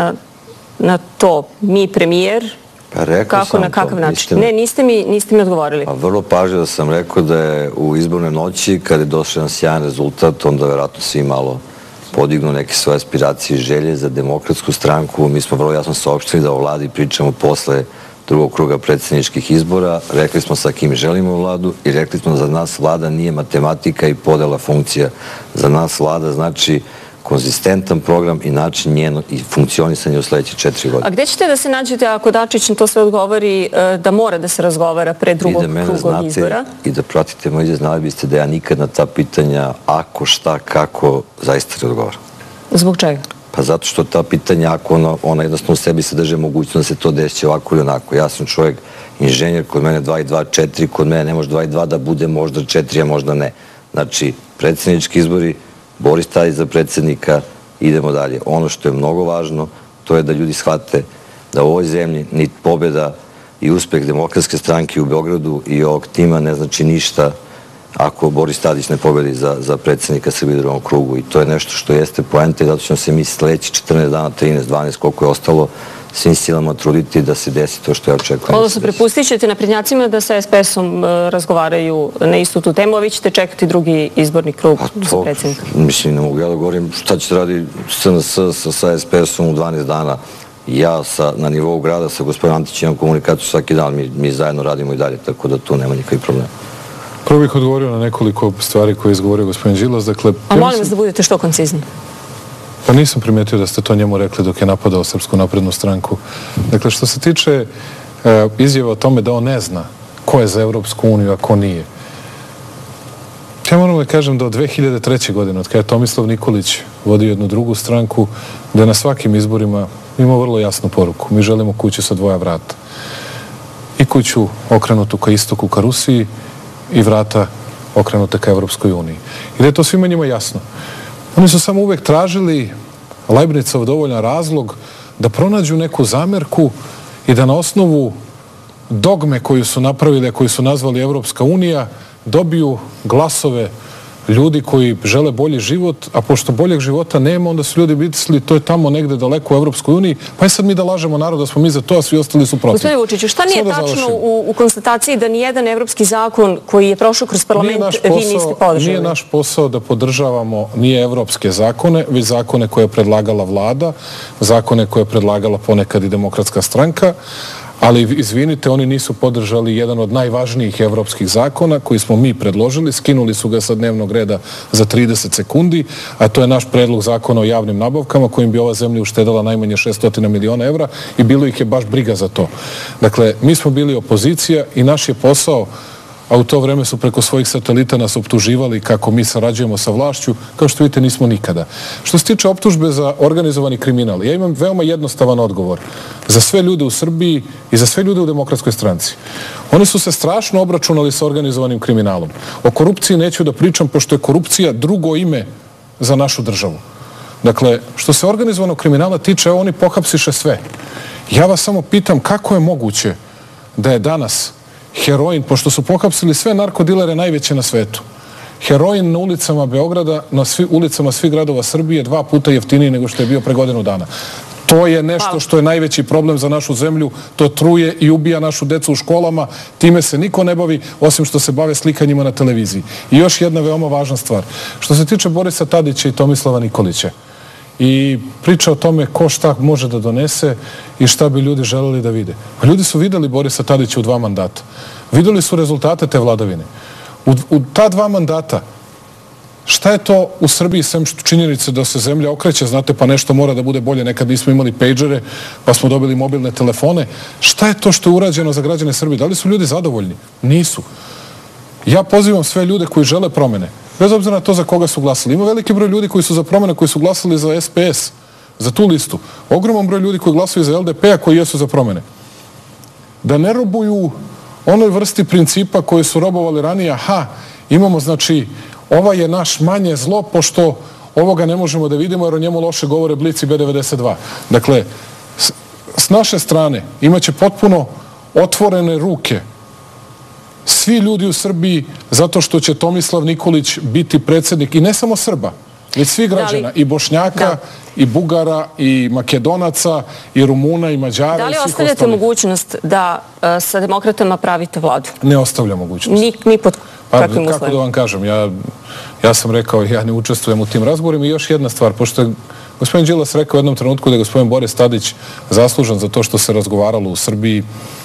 Speaker 1: na to, mi premijer?
Speaker 2: Pa rekao sam to.
Speaker 1: Na kakav način? Ne, niste mi odgovorili.
Speaker 2: Pa vrlo pažljivo sam rekao da je u izbornoj noći, kada je došao jedan sjajan rezultat, onda verovatno svi malo podignu neke svoje aspiracije i želje za demokratsku stranku. Mi smo vrlo jasno saopštili da o vladi pričamo posle drugog kruga predsjedničkih izbora. Rekli smo sa kim želimo vladu i rekli smo da za nas vlada nije matematika i podela funkcija. Za nas vlada znači konzistentan program i način njeno i funkcionisanje u sledeće četiri godine.
Speaker 1: A gde ćete da se nađete ako Dačić na to sve odgovori da mora da se razgovara pre drugog kruga izbora?
Speaker 2: I da pratite moj izjaz, znali biste da ja nikad na ta pitanja ako, šta, kako, zaista ne odgovaram.
Speaker 1: Zbog čega?
Speaker 2: Pa zato što ta pitanja, ako ona jednostavno u sebi sadrže mogućnost da se to desi ovako ili onako. Ja sam čovjek, inženjer, kod mene dva i dva četiri, kod mene ne može dva i dva da bude možda četiri, a možda ne. Znači, predsjednički izbori, Boris Tadić za predsjednika, idemo dalje. Ono što je mnogo važno, to je da ljudi shvate da u ovoj zemlji ni pobjeda i uspeh demokratske stranke u Beogradu i ovog tima ne znači ništa ako Boris Tadić ne pobedi za predsjednika Srbije u drugom krugu. I to je nešto što jeste poenta i zato ćemo se mi sledeći četrnaest dana, trinaest, dvanaest, koliko je ostalo, svim silama truditi da se desi to što ja očekujem.
Speaker 1: Odnosno, prepustit ćete naprednjacima da sa S P S-om razgovaraju na istu tu temu, a vi ćete čekati drugi izborni krug za predsjednika?
Speaker 2: Mislim, ne mogu ja da govorim šta će radi S N S sa S P S-om u dvanaest dana. Ja na nivou grada sa gospodinom Antićem imam komunikaciju svaki dan, mi zajedno radimo i dalje, tako da tu nema nikakvih problema.
Speaker 3: Prvo bih odgovorio na nekoliko stvari koje je izgovorio gospodin Đilas.
Speaker 1: A molim vas da budete što koncizni.
Speaker 3: Pa nisam primetio da ste to njemu rekli dok je napadao Srpsku naprednu stranku. Dakle, što se tiče izjava o tome da on ne zna ko je za Evropsku uniju, a ko nije. Ja moram da kažem da od dve hiljade treće. godine, od kada je Tomislav Nikolić vodio jednu drugu stranku, da je na svakim izborima imao vrlo jasnu poruku. Mi želimo kuću sa dvoja vrata. I kuću okrenutu ka istoku, ka Rusiji, i vrata okrenute ka Evropskoj uniji. I da je to svima njima jasno. Oni su samo uvek tražili Leibnicov dovoljan razlog da pronađu neku zamerku i da na osnovu dogme koju su napravili, a koju su nazvali Evropska unija, dobiju glasove ljudi koji žele bolji život, a pošto boljeg života nema, onda su ljudi mislili to je tamo negde daleko u Evropskoj uniji, pa je sad mi da lažemo narod da smo mi za to, a svi ostali su protiv.
Speaker 1: Gospodine Vučiću, šta nije tačno u konstataciji da nijedan evropski zakon koji je prošao kroz parlament vi niste podržali?
Speaker 3: Nije naš posao da podržavamo nije evropske zakone, već zakone koje je predlagala vlada, zakone koje je predlagala ponekad i Demokratska stranka, ali izvinite, oni nisu podržali jedan od najvažnijih evropskih zakona koji smo mi predložili, skinuli su ga sa dnevnog reda za trideset sekundi, a to je naš predlog zakona o javnim nabavkama kojim bi ova zemlja uštedala najmanje šessto miliona evra i bilo ih je baš briga za to. Dakle, mi smo bili opozicija i naš je posao, a u to vreme su preko svojih satelita nas optuživali kako mi sarađujemo sa vlašću, kao što vidite nismo nikada. Što se tiče optužbe za organizovani kriminal, ja imam veoma jednostavan odgovor za sve ljude u Srbiji i za sve ljude u Demokratskoj stranci. Oni su se strašno obračunali sa organizovanim kriminalom. O korupciji neću da pričam, pošto je korupcija drugo ime za našu državu. Dakle, što se organizovanog kriminala tiče, oni pohapsiše sve. Ja vas samo pitam kako je moguće da je danas heroin, pošto su pohapsili sve narkodilere najveće na svetu, heroin na ulicama Beograda, na ulicama svih gradova Srbije dva puta jeftiniji nego što je bio pre godinu dana. To je nešto što je najveći problem za našu zemlju, to truje i ubija našu decu u školama, time se niko ne bavi, osim što se bave slikanjima na televiziji. I još jedna veoma važna stvar. Što se tiče Borisa Tadića i Tomislava Nikolića, i priča o tome ko šta može da donese i šta bi ljudi želeli da vide. Pa ljudi su videli Borisa Tadića u dva mandata. Videli su rezultate te vladavine. U ta dva mandata šta je to u Srbiji, sem činjenice da se zemlja okreće, znate, pa nešto mora da bude bolje, nekad nismo imali pejđere, pa smo dobili mobilne telefone. Šta je to što je urađeno za građane Srbije? Da li su ljudi zadovoljni? Nisu. Ja pozivam sve ljude koji žele promene, bez obzira na to za koga su glasali. Ima veliki broj ljudi koji su za promene, koji su glasali za S P S, za tu listu. Ogroman broj ljudi koji glasaju za L D P-a, koji jesu za promene. Da ne robuju onoj vrsti principa koje su robovali ranije. Aha, imamo, znači, ova je naš manje zlo, pošto ovoga ne možemo da vidimo, jer o njemu loše govore Blic i B devedeset dva. Dakle, s, s naše strane imaće potpuno otvorene ruke svi ljudi u Srbiji, zato što će Tomislav Nikolić biti predsjednik, i ne samo Srba, već svih građana, i Bošnjaka, da. i Bugara, i Makedonaca, i Rumuna, i Mađara.
Speaker 1: Da li
Speaker 3: i svih
Speaker 1: ostavljate
Speaker 3: ostalih.
Speaker 1: mogućnost da uh, sa demokratama pravite vladu?
Speaker 3: Ne ostavlja mogućnost.
Speaker 1: Ni, ni pod
Speaker 3: pa,
Speaker 1: kakvim uslovima?
Speaker 3: Kako da vam kažem, ja, ja sam rekao, ja ne učestvujem u tim razgovorima. I još jedna stvar, pošto je gospodin Đilas rekao u jednom trenutku da je gospodin Boris Tadić zaslužan za to što se razgovaralo u Srbiji.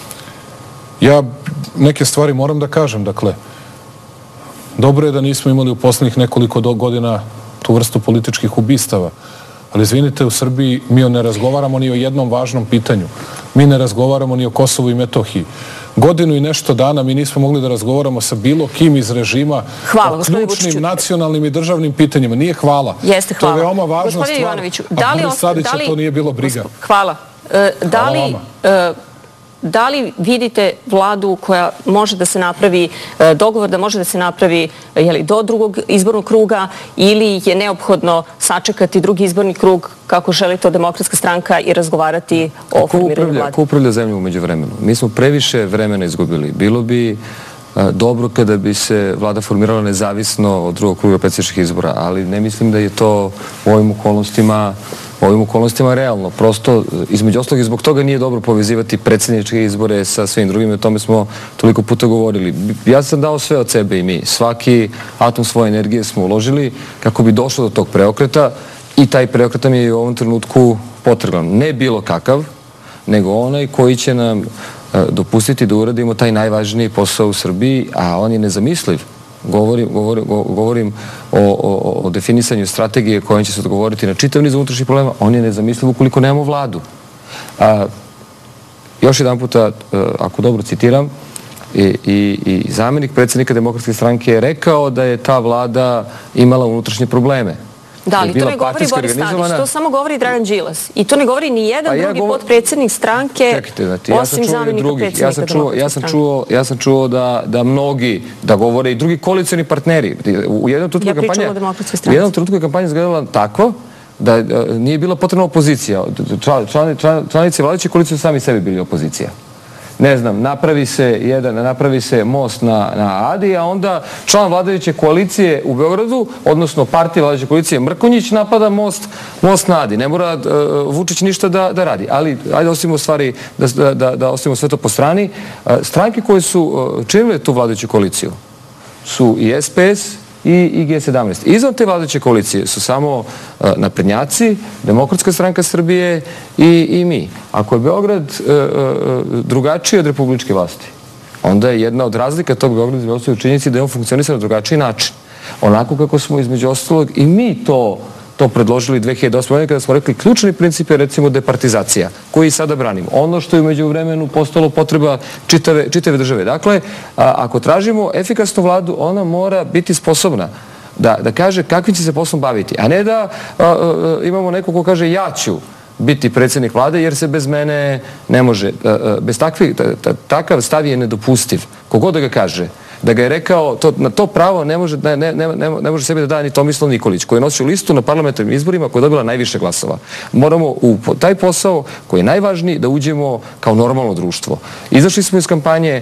Speaker 3: Ja neke stvari moram da kažem, dakle, dobro je da nismo imali u poslednjih nekoliko godina tu vrstu političkih ubistava, ali izvinite, u Srbiji mi ne razgovaramo ni o jednom važnom pitanju. Mi ne razgovaramo ni o Kosovu i Metohiji. Godinu i nešto dana mi nismo mogli da razgovaramo sa bilo kim iz režima
Speaker 1: hvala,
Speaker 3: o ključnim nacionalnim i državnim pitanjima. Nije hvala.
Speaker 1: Jeste, hvala.
Speaker 3: To je veoma važna
Speaker 1: Gospodine
Speaker 3: stvar.
Speaker 1: Ivanoviću,
Speaker 3: a
Speaker 1: da li,
Speaker 3: Boris Tadića
Speaker 1: da li,
Speaker 3: to nije bilo briga.
Speaker 1: Hvala. E, da
Speaker 3: hvala
Speaker 1: li,
Speaker 3: vama.
Speaker 1: e, Da li vidite vladu koja može da se napravi, dogovor da može da se napravi jeli, do drugog izbornog kruga, ili je neophodno sačekati drugi izborni krug, kako želi to Demokratska stranka, i razgovarati o formiranju vlade?
Speaker 4: Ko upravlja zemlju umeđu vremenu? Mi smo previše vremena izgubili. Bilo bi a, dobro kada bi se vlada formirala nezavisno od drugog kruga predsjedničkih izbora, ali ne mislim da je to u ovim okolnostima u ovim okolnostima realno. Prosto, između ostalog, i zbog toga nije dobro povezivati predsjedničke izbore sa svim drugim, o tome smo toliko puta govorili. Ja sam dao sve od sebe i mi. Svaki atom svoje energije smo uložili kako bi došlo do tog preokreta, i taj preokret nam je u ovom trenutku potreban. Ne bilo kakav, nego onaj koji će nam dopustiti da uradimo taj najvažniji posao u Srbiji, a on je nezamisliv. Govorim, govorim, govorim o, o, o definisanju strategije kojom će se odgovoriti na čitav niz unutrašnjih problema. On je nezamisliv ukoliko nemamo vladu. A, još jedan puta, ako dobro citiram, i, i, i zamjenik predsjednika Demokratske stranke je rekao da je ta vlada imala unutrašnje probleme.
Speaker 1: Da, ali to ne govori Boris Tadić, to samo govori Dragan Đilas. I to ne govori ni jedan drugi potpredsjednik stranke, osim zamjenika predsjednika Demokratske stranke.
Speaker 4: Ja sam čuo da mnogi, da govore i drugi koalicioni partneri. U jednom trenutku je kampanja izgledala tako da nije bila potrebna opozicija. Članici vladajuće koalicije su sami sebi bili opozicija. Ne znam, napravi se jedan, napravi se most na, na Adi, a onda član vladajuće koalicije u Beogradu, odnosno partije vladajuće koalicije Mrkonjić, napada most, most na Adi. Ne mora uh, Vučić ništa da, da radi. Ali, ajde ostavimo stvari, da, da, da ostavimo sve to po strani. Uh, stranke koje su uh, činile tu vladajuću koaliciju su i S P S i, i G sedamnaest. Izvan te vladajuće koalicije su samo uh, naprednjaci, Demokratska stranka Srbije i, i mi. Ako je Beograd uh, uh, drugačiji od republičke vlasti, onda je jedna od razlika tog Beograda između ostalog u činjenici da je on funkcionisao na drugačiji način. Onako kako smo između ostalog i mi to to predložili dve hiljade osme. godine kada smo rekli ključni princip je recimo departizacija, koji sada branimo. Ono što je umeđu vremenu postalo potreba čitave, čitave države. Dakle, a, ako tražimo efikasnu vladu, ona mora biti sposobna da, da kaže kakvim će se poslom baviti, a ne da a, a, imamo neko ko kaže ja ću biti predsjednik vlade jer se bez mene ne može. A, a, bez takvi, ta, ta, takav stav je nedopustiv. Kogod da ga kaže, da ga je rekao, to, na to pravo ne može, ne, ne, ne, ne može sebi da da ni Tomislav Nikolić, koji je nosio listu na parlamentarnim izborima koja je dobila najviše glasova. Moramo u taj posao, koji je najvažniji, da uđemo kao normalno društvo. Izašli smo iz kampanje,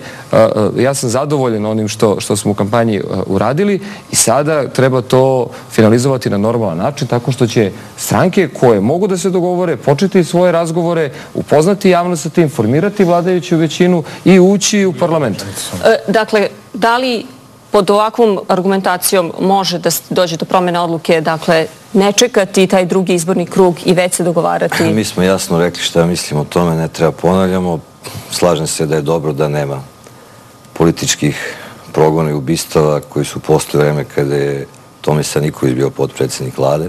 Speaker 4: ja sam zadovoljen onim što, što smo u kampanji uradili, i sada treba to finalizovati na normalan način, tako što će stranke koje mogu da se dogovore, početi svoje razgovore, upoznati javnost sa tim, formirati vladajuću većinu i ući u parlament.
Speaker 1: Dakle, da li pod ovakvom argumentacijom može da dođe do promjene odluke, dakle, ne čekati taj drugi izborni krug i već se dogovarati?
Speaker 2: Mi smo jasno rekli šta mislimo o tome, ne treba ponavljamo. Slažem se da je dobro da nema političkih progona i ubistava koji su posle vreme kada je Tomislav Nikolić bio potpredsjednik vlade.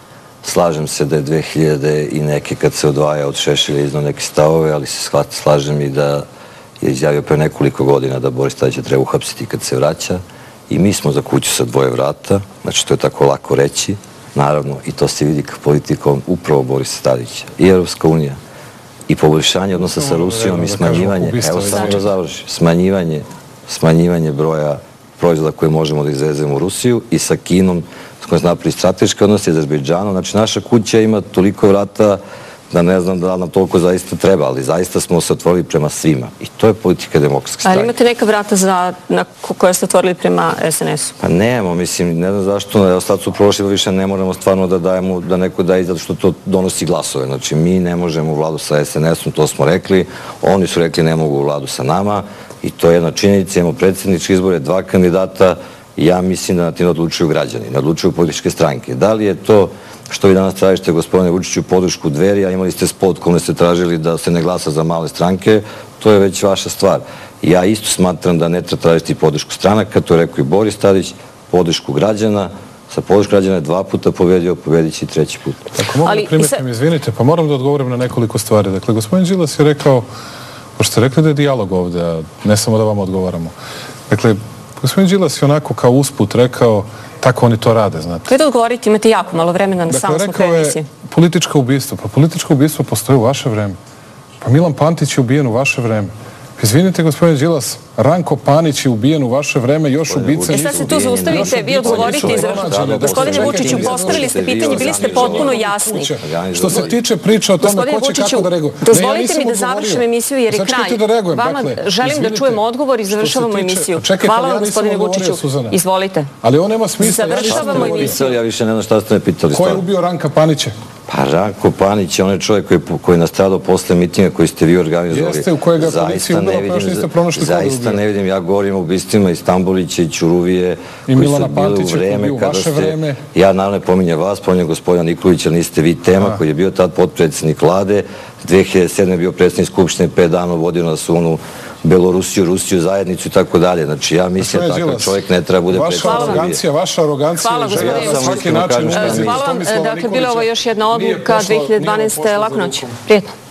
Speaker 2: Slažem se da je dve hiljade i neke kad se odvaja od Šešelja iznao neke stavove, ali se slažem i da je izjavio pre nekoliko godina da Boris Tadića treba uhapsiti kad se vraća. I mi smo za kuću sa dvoje vrata, znači to je tako lako reći. Naravno, i to se vidi politikom upravo Borisa Tadića. I Evropska unija, i poboljšanje odnosa sa Rusijom i smanjivanje, evo samo da završim, smanjivanje, smanjivanje broja proizvoda koje možemo da izvezemo u Rusiju i sa Kinom, s kojom se napravi strateške odnose, Azerbejdžanom. Znači, naša kuća ima toliko vrata da ne znam da nam toliko zaista treba, ali zaista smo se otvorili prema svima. I to je politika demokratske stranke.
Speaker 1: Ali imate neka vrata za, na koje ste otvorili prema S N S-u?
Speaker 2: Pa nemamo, mislim, ne znam zašto, evo sad su prošli, pa više ne moramo stvarno da dajemo, da neko daje zato što to donosi glasove. Znači, mi ne možemo u vladu sa S N S-om, to smo rekli, oni su rekli ne mogu u vladu sa nama i to je jedna činjenica, imamo predsjedničke izbore, dva kandidata, ja mislim da na tim odlučuju građani, ne odlučuju političke stranke. Da li je to što vi danas tražite, gospodine Vučiću, podršku Dveri, a imali ste spot kome ste tražili da se ne glasa za male stranke, to je već vaša stvar. Ja isto smatram da ne treba tražiti podršku stranaka, to je rekao i Boris Tadić, podršku građana, sa podršku građana je dva puta pobedio, pobedit će i treći put.
Speaker 3: Ako mogu da primetim, izvinite, pa moram da odgovorim na nekoliko stvari. Dakle, gospodin Đilas je rekao, pošto ste rekli da je dijalog ovde, a ne samo da vam odgovaramo. Dakle, gospodin Đilas je onako kao usput rekao, tako oni to rade, znate.
Speaker 1: Kada odgovoriti, imate jako malo vremena, na samo smo kraju emisije.
Speaker 3: Politička ubistva. Pa politička ubistva postoje u vaše vreme. Pa Milan Pantić je ubijen u vaše vreme. Izvinite, gospodin Đilas, Ranko Panić je ubijen u vaše vreme, još ubice nisu.
Speaker 1: E sad se tu zaustavite, vi odgovorite i završite. Gospodine Vučiću, postavili ste pitanje, bili ste potpuno jasni.
Speaker 3: Što se tiče priče o tome ko će kako da reaguje.
Speaker 1: Dozvolite mi da završim emisiju jer je kraj. Vama želim da čujem odgovor i završavamo emisiju. Hvala vam, gospodine Vučiću. Izvolite.
Speaker 3: Ali ovo nema smisla.
Speaker 1: Završavamo emisiju.
Speaker 2: Ja više ne znam šta ste me pitali.
Speaker 3: Ko je ubio Ranka Panića?
Speaker 2: Pa Ranko Panić je onaj čovjek koji je nastradao posle mitinga koji ste vi organizovali.
Speaker 3: Jeste, u kojega je policija ubila, pa još niste pronašli koga ubio.
Speaker 2: Zaista ne vidim, ja govorim o ubistvima i Stambolića i Ćuruvije,
Speaker 3: i Milana Pantića koji je bio u vaše vreme.
Speaker 2: Ja naravno ne pominjem vas, pominjem gospodina Nikolića, niste vi tema, koji je bio tad potpredsjednik vlade. dve hiljade sedme je bio predsjednik Skupštine, pet dana vodio nas u onu Belorusiju, Rusiju, zajednicu i tako dalje. Znači, ja mislim da takav čovjek ne treba bude predsjednik Srbije.
Speaker 3: Vaša arogancija, vaša arogancija je na svaki način u vezi s Tomislavom Nikolića.
Speaker 1: Dakle, bila ovo još jedna odluka dve hiljade dvanaeste. Laku noć. Prijetno.